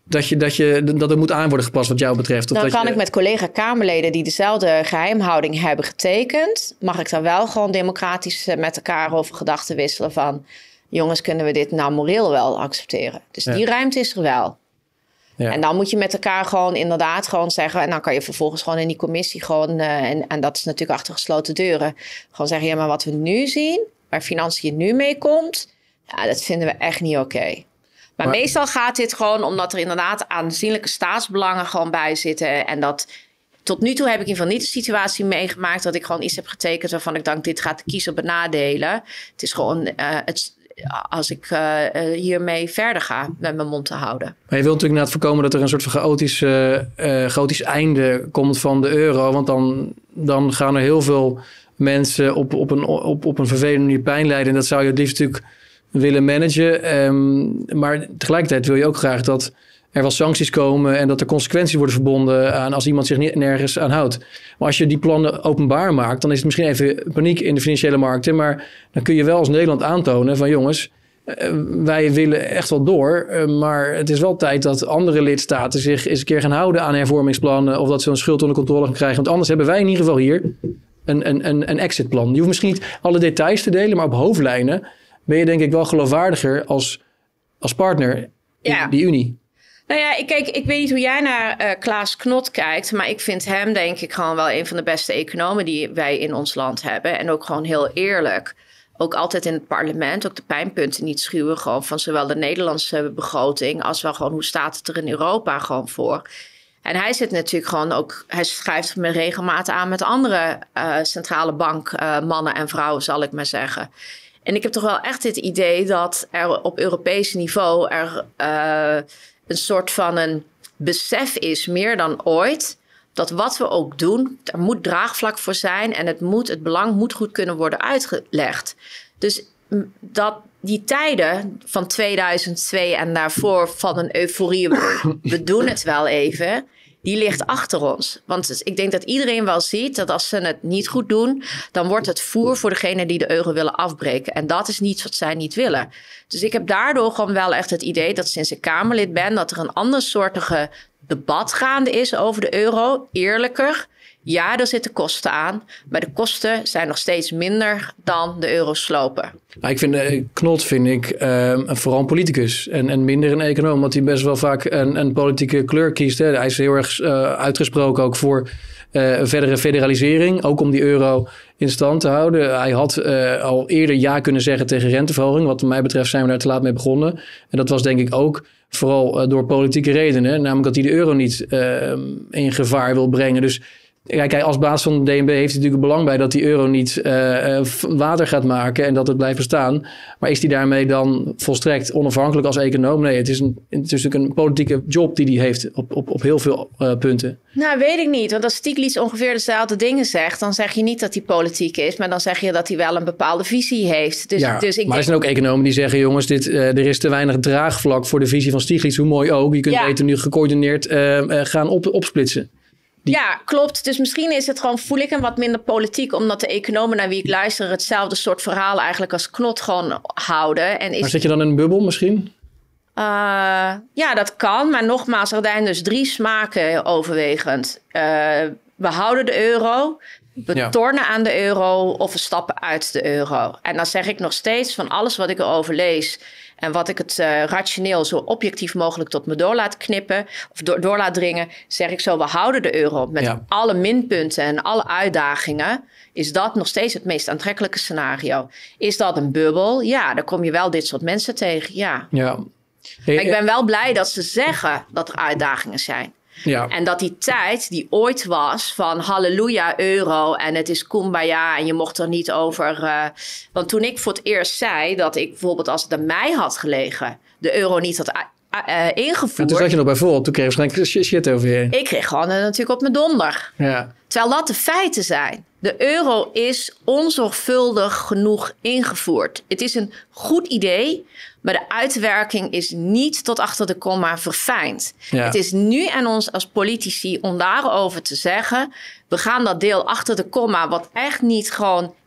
dat, je, dat, je, dat het moet aan worden gepast wat jou betreft? Of Dan dat kan je... ik met collega-Kamerleden die dezelfde geheimhouding hebben getekend, mag ik daar wel gewoon democratisch met elkaar over gedachten wisselen van, jongens, kunnen we dit nou moreel wel accepteren? Dus ja. die ruimte is er wel. Ja. En dan moet je met elkaar gewoon inderdaad gewoon zeggen, en dan kan je vervolgens gewoon in die commissie gewoon, uh, en, en dat is natuurlijk achter gesloten deuren, gewoon zeggen, ja, maar wat we nu zien, waar financiën nu mee komt, ja, dat vinden we echt niet oké. Okay. Maar, maar meestal gaat dit gewoon omdat er inderdaad aanzienlijke staatsbelangen gewoon bij zitten. En dat tot nu toe heb ik in ieder geval niet de situatie meegemaakt dat ik gewoon iets heb getekend waarvan ik denk, dit gaat de kiezer benadelen. Het is gewoon, uh, het, als ik uh, hiermee verder ga met mijn mond te houden. Maar je wilt natuurlijk inderdaad voorkomen dat er een soort van chaotisch, uh, uh, chaotisch einde komt van de euro. Want dan, dan gaan er heel veel mensen op, op, een, op, op een vervelende manier pijn lijden. En dat zou je het liefst natuurlijk willen managen. Um, maar tegelijkertijd wil je ook graag dat er wel sancties komen en dat er consequenties worden verbonden aan als iemand zich niet, nergens aan houdt. Maar als je die plannen openbaar maakt, dan is het misschien even paniek in de financiële markten. Maar dan kun je wel als Nederland aantonen van jongens, uh, wij willen echt wel door. Uh, maar het is wel tijd dat andere lidstaten zich eens een keer gaan houden aan hervormingsplannen of dat ze hun schuld onder controle gaan krijgen. Want anders hebben wij in ieder geval hier een, een, een, een exitplan. Je hoeft misschien niet alle details te delen, maar op hoofdlijnen ben je denk ik wel geloofwaardiger als, als partner in ja. die Unie. Nou ja, ik, kijk, ik weet niet hoe jij naar uh, Klaas Knot kijkt, maar ik vind hem denk ik gewoon wel een van de beste economen die wij in ons land hebben. En ook gewoon heel eerlijk. Ook altijd in het parlement, ook de pijnpunten niet schuwen gewoon van zowel de Nederlandse begroting als wel gewoon hoe staat het er in Europa gewoon voor. En hij zit natuurlijk gewoon ook, hij schrijft me regelmatig aan met andere uh, centrale bank uh, mannen en vrouwen, zal ik maar zeggen. En ik heb toch wel echt het idee dat er op Europees niveau er uh, een soort van een besef is, meer dan ooit, dat wat we ook doen, er moet draagvlak voor zijn en het, moet, het belang moet goed kunnen worden uitgelegd. Dus dat die tijden van tweeduizend twee en daarvoor van een euforie, we doen het wel even, die ligt achter ons. Want ik denk dat iedereen wel ziet dat als ze het niet goed doen, dan wordt het voer voor degene die de euro willen afbreken. En dat is niet wat zij niet willen. Dus ik heb daardoor gewoon wel echt het idee dat sinds ik Kamerlid ben, dat er een andersoortige debat gaande is over de euro. Eerlijker. Ja, er zitten kosten aan. Maar de kosten zijn nog steeds minder dan de euro slopen. Nou, ik vind uh, Knot vind ik uh, vooral een politicus en, en minder een econoom. Want hij best wel vaak een, een politieke kleur kiest. Hè. Hij is heel erg uh, uitgesproken ook voor uh, verdere federalisering. Ook om die euro in stand te houden. Hij had uh, al eerder ja kunnen zeggen tegen renteverhoging. Wat mij betreft zijn we daar te laat mee begonnen. En dat was denk ik ook vooral uh, door politieke redenen. Namelijk dat hij de euro niet uh, in gevaar wil brengen. Dus kijk, als baas van de D N B heeft hij natuurlijk een belang bij dat die euro niet uh, water gaat maken en dat het blijft bestaan. Maar is hij daarmee dan volstrekt onafhankelijk als econoom? Nee, het is, een, het is natuurlijk een politieke job die hij heeft op, op, op heel veel uh, punten. Nou, weet ik niet. Want als Stiglitz ongeveer dezelfde dingen zegt, dan zeg je niet dat hij politiek is, maar dan zeg je dat hij wel een bepaalde visie heeft. Dus, ja, dus ik maar er denk... zijn ook economen die zeggen, jongens, dit, uh, er is te weinig draagvlak voor de visie van Stiglitz, hoe mooi ook. Je kunt ja. beter nu gecoördineerd uh, uh, gaan op, opsplitsen. Die... Ja, klopt. Dus misschien is het gewoon, voel ik hem wat minder politiek, omdat de economen naar wie ik luister hetzelfde soort verhaal eigenlijk als Knot gewoon houden. En is... Maar zit je dan in een bubbel misschien? Uh, ja, dat kan. Maar nogmaals, er zijn dus drie smaken overwegend. Uh, we houden de euro, we ja. tornen aan de euro of we stappen uit de euro. En dan zeg ik nog steeds van alles wat ik erover lees en wat ik het uh, rationeel zo objectief mogelijk tot me door laat knippen of door, door laat dringen, zeg ik zo, we houden de euro met ja. alle minpunten en alle uitdagingen. Is dat nog steeds het meest aantrekkelijke scenario? Is dat een bubbel? Ja, dan kom je wel dit soort mensen tegen, ja. ja. Hey, maar ik ben wel blij dat ze zeggen dat er uitdagingen zijn. Ja. En dat die tijd die ooit was van halleluja euro en het is kumbaya en je mocht er niet over. Uh, want toen ik voor het eerst zei dat ik bijvoorbeeld als het aan mij had gelegen de euro niet had uh, ingevoerd. En toen zat je nog bij vol, toen kreeg je waarschijnlijk shit over je. Ik kreeg gewoon uh, natuurlijk op mijn donder. Ja. Terwijl dat de feiten zijn. De euro is onzorgvuldig genoeg ingevoerd. Het is een goed idee, maar de uitwerking is niet tot achter de komma verfijnd. Ja. Het is nu aan ons als politici om daarover te zeggen, we gaan dat deel achter de komma, wat echt niet gewoon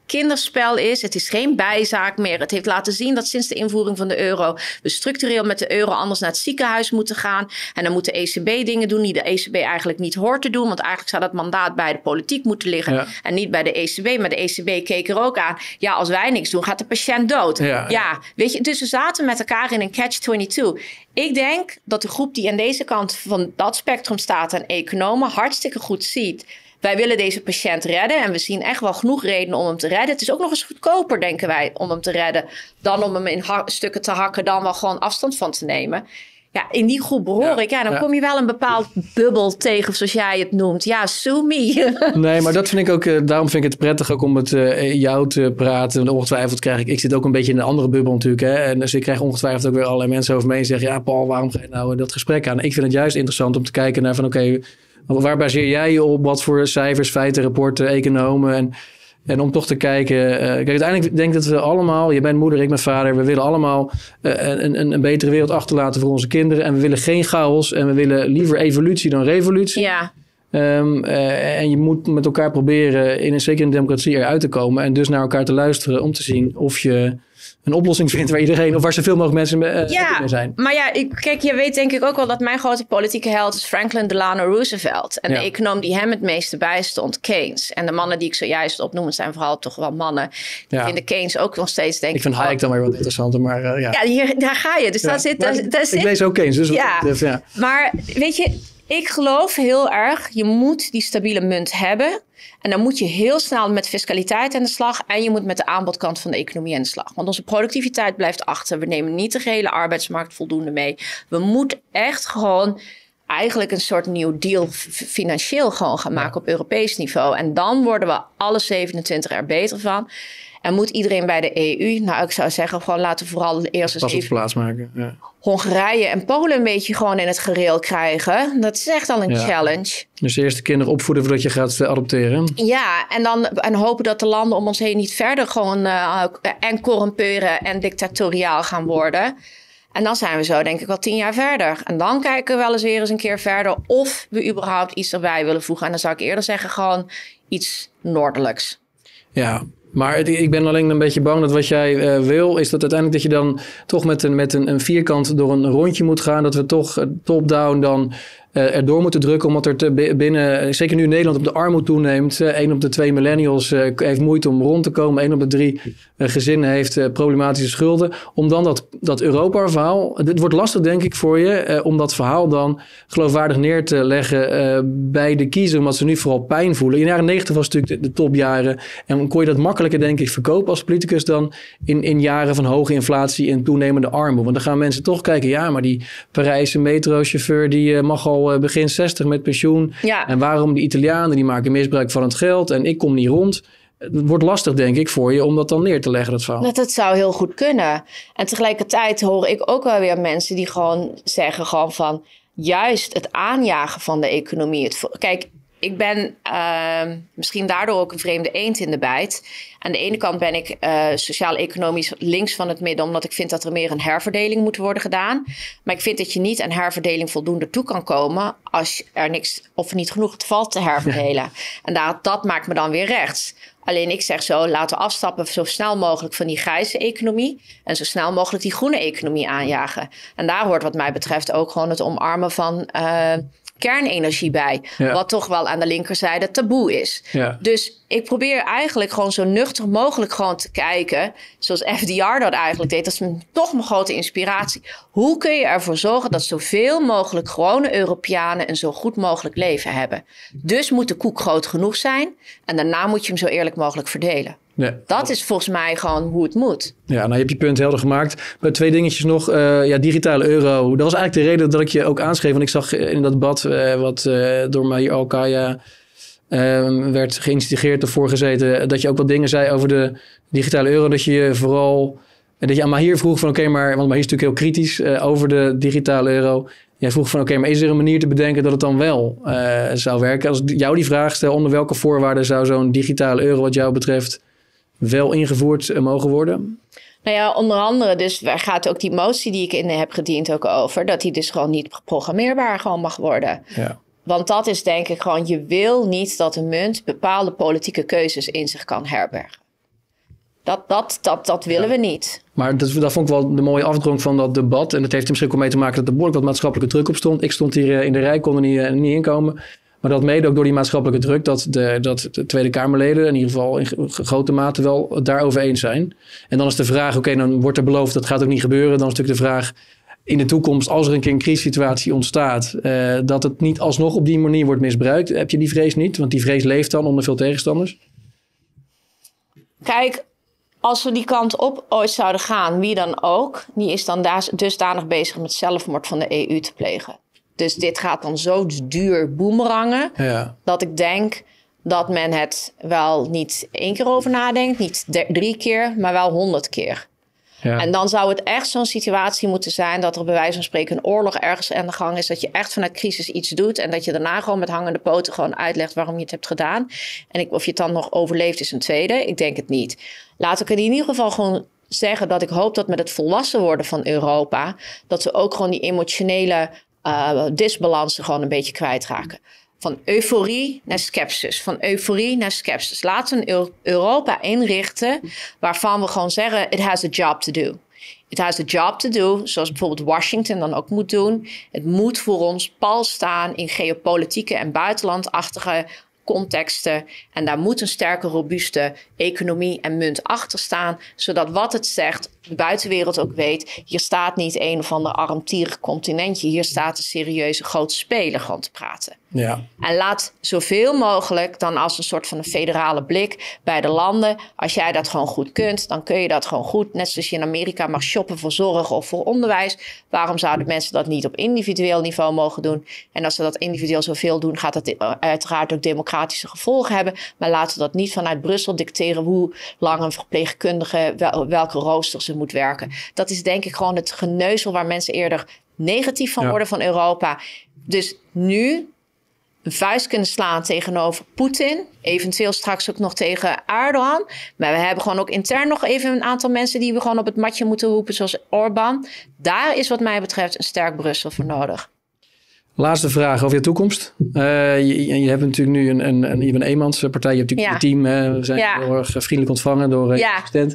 kinderspel is. Het is geen bijzaak meer. Het heeft laten zien dat sinds de invoering van de euro we structureel met de euro anders naar het ziekenhuis moeten gaan. En dan moet de E C B dingen doen die de E C B eigenlijk niet hoort te doen. Want eigenlijk zou dat mandaat bij de politiek moeten liggen ja. en niet bij de E C B. Maar de E C B keek er ook aan. Ja, als wij niks doen, gaat de patiënt dood. Ja, ja weet je, dus we zaten met elkaar in een catch twenty-two. Ik denk dat de groep die aan deze kant van dat spectrum staat en economen hartstikke goed ziet. Wij willen deze patiënt redden en we zien echt wel genoeg redenen om hem te redden. Het is ook nog eens goedkoper, denken wij, om hem te redden dan om hem in ha- stukken te hakken, dan wel gewoon afstand van te nemen. Ja, in die groep behoor ja, ik. Ja, dan ja. kom je wel een bepaald bubbel tegen, zoals jij het noemt. Ja, sue me. Nee, maar dat vind ik ook, uh, daarom vind ik het prettig ook om het uh, jou te praten. Want ongetwijfeld krijg ik, ik zit ook een beetje in een andere bubbel natuurlijk. Hè? En dus ik krijg ongetwijfeld ook weer allerlei mensen over me en zeggen, ja Paul, waarom ga je nou dat gesprek aan? Ik vind het juist interessant om te kijken naar van oké, okay, waar baseer jij je op? Wat voor cijfers, feiten, rapporten, economen en... En om toch te kijken... Uh, kijk, uiteindelijk denk ik dat we allemaal... Je bent moeder, ik ben vader. We willen allemaal uh, een, een, een betere wereld achterlaten voor onze kinderen. En we willen geen chaos. En we willen liever evolutie dan revolutie. Ja. Um, uh, en je moet met elkaar proberen, in een, zeker in een democratie, eruit te komen. En dus naar elkaar te luisteren om te zien of je een oplossing vindt waar iedereen, of waar zoveel mogelijk mensen uh, ja, mee zijn. Maar ja, ik, kijk, je weet denk ik ook wel dat mijn grote politieke held is Franklin Delano Roosevelt. En ja. de econoom die hem het meeste bijstond, Keynes. En de mannen die ik zojuist opnoem, zijn vooral toch wel mannen. Die ja. vinden Keynes ook nog steeds, denk ik. Ik vind Hayek dan weer wat interessanter, maar uh, ja. Ja, hier, daar ga je. Dus ja. daar zit... Daar, daar ik zit, lees ook Keynes, dus ja. wat, ja. Maar weet je, ik geloof heel erg, je moet die stabiele munt hebben. En dan moet je heel snel met fiscaliteit aan de slag. En je moet met de aanbodkant van de economie aan de slag. Want onze productiviteit blijft achter. We nemen niet de gehele arbeidsmarkt voldoende mee. We moeten echt gewoon eigenlijk een soort nieuw deal financieel gewoon gaan maken op Europees niveau. En dan worden we alle zevenentwintig er beter van. En moet iedereen bij de E U, nou ik zou zeggen, gewoon laten we vooral eerst eens pas even op plaats maken. Ja. Hongarije en Polen een beetje gewoon in het gereel krijgen. Dat is echt al een ja. challenge. Dus eerst de kinderen opvoeden voordat je gaat adopteren. Ja, en dan en hopen dat de landen om ons heen niet verder gewoon uh, en corrumperen en dictatoriaal gaan worden. En dan zijn we zo denk ik wel tien jaar verder. En dan kijken we wel eens weer eens een keer verder of we überhaupt iets erbij willen voegen. En dan zou ik eerder zeggen gewoon iets noordelijks. Ja, maar het, ik ben alleen een beetje bang dat wat jij uh, wil, is dat uiteindelijk dat je dan toch met een, met een, een vierkant door een rondje moet gaan. Dat we toch uh, top-down dan uh, erdoor moeten drukken. Omdat er te binnen, zeker nu in Nederland, op de armoede toeneemt. Uh, één op de twee millennials uh, heeft moeite om rond te komen. één op de drie uh, gezinnen heeft uh, problematische schulden. Om dan dat, dat Europa-verhaal, het wordt lastig denk ik voor je, uh, om dat verhaal dan geloofwaardig neer te leggen uh, bij de kiezer. Omdat ze nu vooral pijn voelen. In de jaren negentig was natuurlijk de, de topjaren. En kon je dat makkelijker denk ik verkopen als politicus dan in, in jaren van hoge inflatie en toenemende armoede. Want dan gaan mensen toch kijken, ja, maar die Parijse metrochauffeur die uh, mag al uh, begin zestig met pensioen. Ja. En waarom die Italianen, die maken misbruik van het geld en ik kom niet rond. Het wordt lastig, denk ik, voor je om dat dan neer te leggen, dat verhaal. Dat, dat zou heel goed kunnen. En tegelijkertijd hoor ik ook wel weer mensen die gewoon zeggen gewoon van juist het aanjagen van de economie. Het, kijk, ik ben uh, misschien daardoor ook een vreemde eend in de bijt. Aan de ene kant ben ik uh, sociaal-economisch links van het midden, omdat ik vind dat er meer een herverdeling moet worden gedaan. Maar ik vind dat je niet aan herverdeling voldoende toe kan komen als er niks of niet genoeg valt te herverdelen. Ja. En daar, dat maakt me dan weer rechts. Alleen ik zeg zo, laten we afstappen zo snel mogelijk van die grijze economie en zo snel mogelijk die groene economie aanjagen. En daar hoort wat mij betreft ook gewoon het omarmen van uh, kernenergie bij. Ja. Wat toch wel aan de linkerzijde taboe is. Ja. Dus ik probeer eigenlijk gewoon zo nuchter mogelijk gewoon te kijken, zoals F D R dat eigenlijk deed. Dat is toch mijn grote inspiratie. Hoe kun je ervoor zorgen dat zoveel mogelijk gewone Europeanen een zo goed mogelijk leven hebben? Dus moet de koek groot genoeg zijn en daarna moet je hem zo eerlijk mogelijk verdelen. Ja. Dat is volgens mij gewoon hoe het moet. Ja, nou je hebt je punt helder gemaakt. Maar twee dingetjes nog. Uh, ja, digitale euro. Dat was eigenlijk de reden dat ik je ook aanschreef. Want ik zag in dat debat uh, wat uh, door Mahir Alkaya uh, werd geïnstigeerd of voorgezeten, dat je ook wat dingen zei over de digitale euro. Dat je vooral, dat je aan Mahir vroeg van oké, okay, maar, want Mahir is natuurlijk heel kritisch uh, over de digitale euro. Jij vroeg van oké, okay, maar is er een manier te bedenken dat het dan wel uh, zou werken? Als ik jou die vraag stel, onder welke voorwaarden zou zo'n digitale euro wat jou betreft wel ingevoerd mogen worden? Nou ja, onder andere dus gaat ook die motie die ik in heb gediend ook over, dat die dus gewoon niet programmeerbaar gewoon mag worden. Ja. Want dat is denk ik gewoon, je wil niet dat een munt bepaalde politieke keuzes in zich kan herbergen. Dat, dat, dat, dat willen ja. we niet. Maar dat, dat vond ik wel de mooie afdronk van dat debat. En dat heeft er misschien ook mee te maken dat er behoorlijk wat maatschappelijke druk op stond. Ik stond hier in de rij, kon er niet, uh, niet inkomen. Maar dat mede ook door die maatschappelijke druk dat de, dat de Tweede Kamerleden in ieder geval in grote mate wel het daarover eens zijn. En dan is de vraag, oké, okay, dan wordt er beloofd dat gaat ook niet gebeuren. Dan is natuurlijk de vraag in de toekomst, als er een keer een crisissituatie ontstaat, uh, dat het niet alsnog op die manier wordt misbruikt. Heb je die vrees niet? Want die vrees leeft dan onder veel tegenstanders. Kijk, als we die kant op ooit zouden gaan, wie dan ook, die is dan daar dusdanig bezig met zelfmoord van de E U te plegen. Dus dit gaat dan zo duur boemerangen, ja. dat ik denk dat men het wel niet één keer over nadenkt, niet de, drie keer, maar wel honderd keer. Ja. En dan zou het echt zo'n situatie moeten zijn dat er bij wijze van spreken een oorlog ergens aan de gang is, dat je echt vanuit crisis iets doet en dat je daarna gewoon met hangende poten gewoon uitlegt waarom je het hebt gedaan. En ik, of je het dan nog overleeft is een tweede. Ik denk het niet. Laat ik in ieder geval gewoon zeggen dat ik hoop dat met het volwassen worden van Europa, dat we ook gewoon die emotionele uh, disbalansen gewoon een beetje kwijtraken. Van euforie naar scepsis. Van euforie naar scepsis. Laten we een Europa inrichten waarvan we gewoon zeggen, it has a job to do. It has a job to do, zoals bijvoorbeeld Washington dan ook moet doen. Het moet voor ons pal staan in geopolitieke en buitenlandachtige contexten. En daar moet een sterke, robuuste economie en munt achter staan, zodat wat het zegt, de buitenwereld ook weet, hier staat niet een of ander armtierig continentje. Hier staat een serieuze grote speler gewoon te praten. Ja. En laat zoveel mogelijk dan als een soort van een federale blik bij de landen. Als jij dat gewoon goed kunt, dan kun je dat gewoon goed. Net zoals je in Amerika mag shoppen voor zorg of voor onderwijs. Waarom zouden mensen dat niet op individueel niveau mogen doen? En als ze dat individueel zoveel doen, gaat dat uiteraard ook democratische gevolgen hebben. Maar laten we dat niet vanuit Brussel dicteren hoe lang een verpleegkundige, wel, welke rooster ze moet werken. Dat is denk ik gewoon het geneuzel waar mensen eerder negatief van ja. worden van Europa. Dus nu een vuist kunnen slaan tegenover Poetin. Eventueel straks ook nog tegen Erdogan. Maar we hebben gewoon ook intern nog even een aantal mensen die we gewoon op het matje moeten roepen, zoals Orbán. Daar is wat mij betreft een sterk Brussel voor nodig. Laatste vraag over je toekomst. Uh, je, je hebt natuurlijk nu een, een, een, een eenmanspartij. Je hebt natuurlijk ja. een team. Hè. We zijn ja. heel erg vriendelijk ontvangen door uh, ja. je assistent.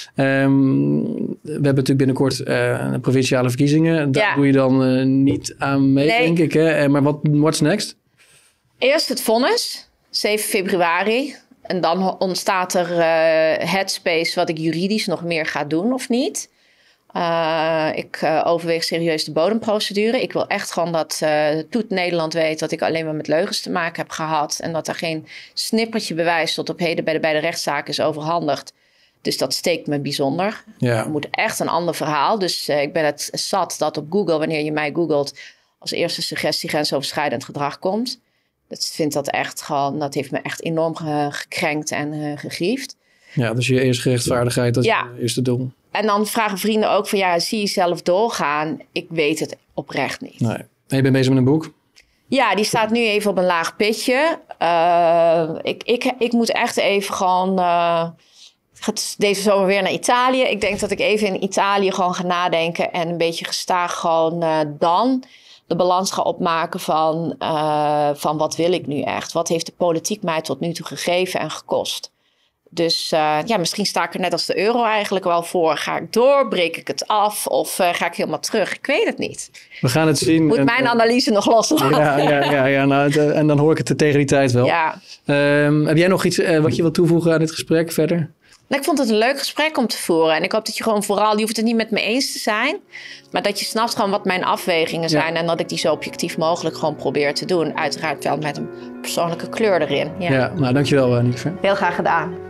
Um, we hebben natuurlijk binnenkort uh, provinciale verkiezingen. Daar ja. doe je dan uh, niet aan mee, nee. denk ik. Hè? Maar wat what's next? Eerst het vonnis, zeven februari. En dan ontstaat er uh, headspace wat ik juridisch nog meer ga doen of niet. Uh, ik uh, overweeg serieus de bodemprocedure. Ik wil echt gewoon dat uh, Toet Nederland weet dat ik alleen maar met leugens te maken heb gehad. En dat er geen snippertje bewijs tot op heden bij de, bij de rechtszaak is overhandigd. Dus dat steekt me bijzonder. Ja. Het moet echt een ander verhaal. Dus uh, ik ben het zat dat op Google, wanneer je mij googelt, als eerste suggestie grensoverschrijdend gedrag komt. Dat vind dat echt gewoon, dat heeft me echt enorm ge- gekrenkt en uh, gegriefd. Ja, dus je eerste rechtvaardigheid, dat ja. is je eerste doel. En dan vragen vrienden ook van, ja, zie je zelf doorgaan? Ik weet het oprecht niet. Nee. En je bent bezig met een boek? Ja, die staat nu even op een laag pitje. Uh, ik, ik, ik moet echt even gewoon, uh, ik ga deze zomer weer naar Italië. Ik denk dat ik even in Italië gewoon ga nadenken en een beetje gestaag gewoon uh, dan de balans ga opmaken van, uh, van wat wil ik nu echt? Wat heeft de politiek mij tot nu toe gegeven en gekost? Dus uh, ja, misschien sta ik er net als de euro eigenlijk wel voor. Ga ik door? Breek ik het af? Of uh, ga ik helemaal terug? Ik weet het niet. We gaan het zien. Moet en, mijn analyse nog loslaten. Ja, ja, ja, ja nou, en dan hoor ik het tegen die tijd wel. Ja. Um, heb jij nog iets uh, wat je wilt toevoegen aan dit gesprek verder? Nou, ik vond het een leuk gesprek om te voeren. En ik hoop dat je gewoon vooral, je hoeft het niet met me eens te zijn, maar dat je snapt gewoon wat mijn afwegingen zijn. Ja. En dat ik die zo objectief mogelijk gewoon probeer te doen. Uiteraard wel met een persoonlijke kleur erin. Ja, ja nou dankjewel, Nienke. Heel graag gedaan.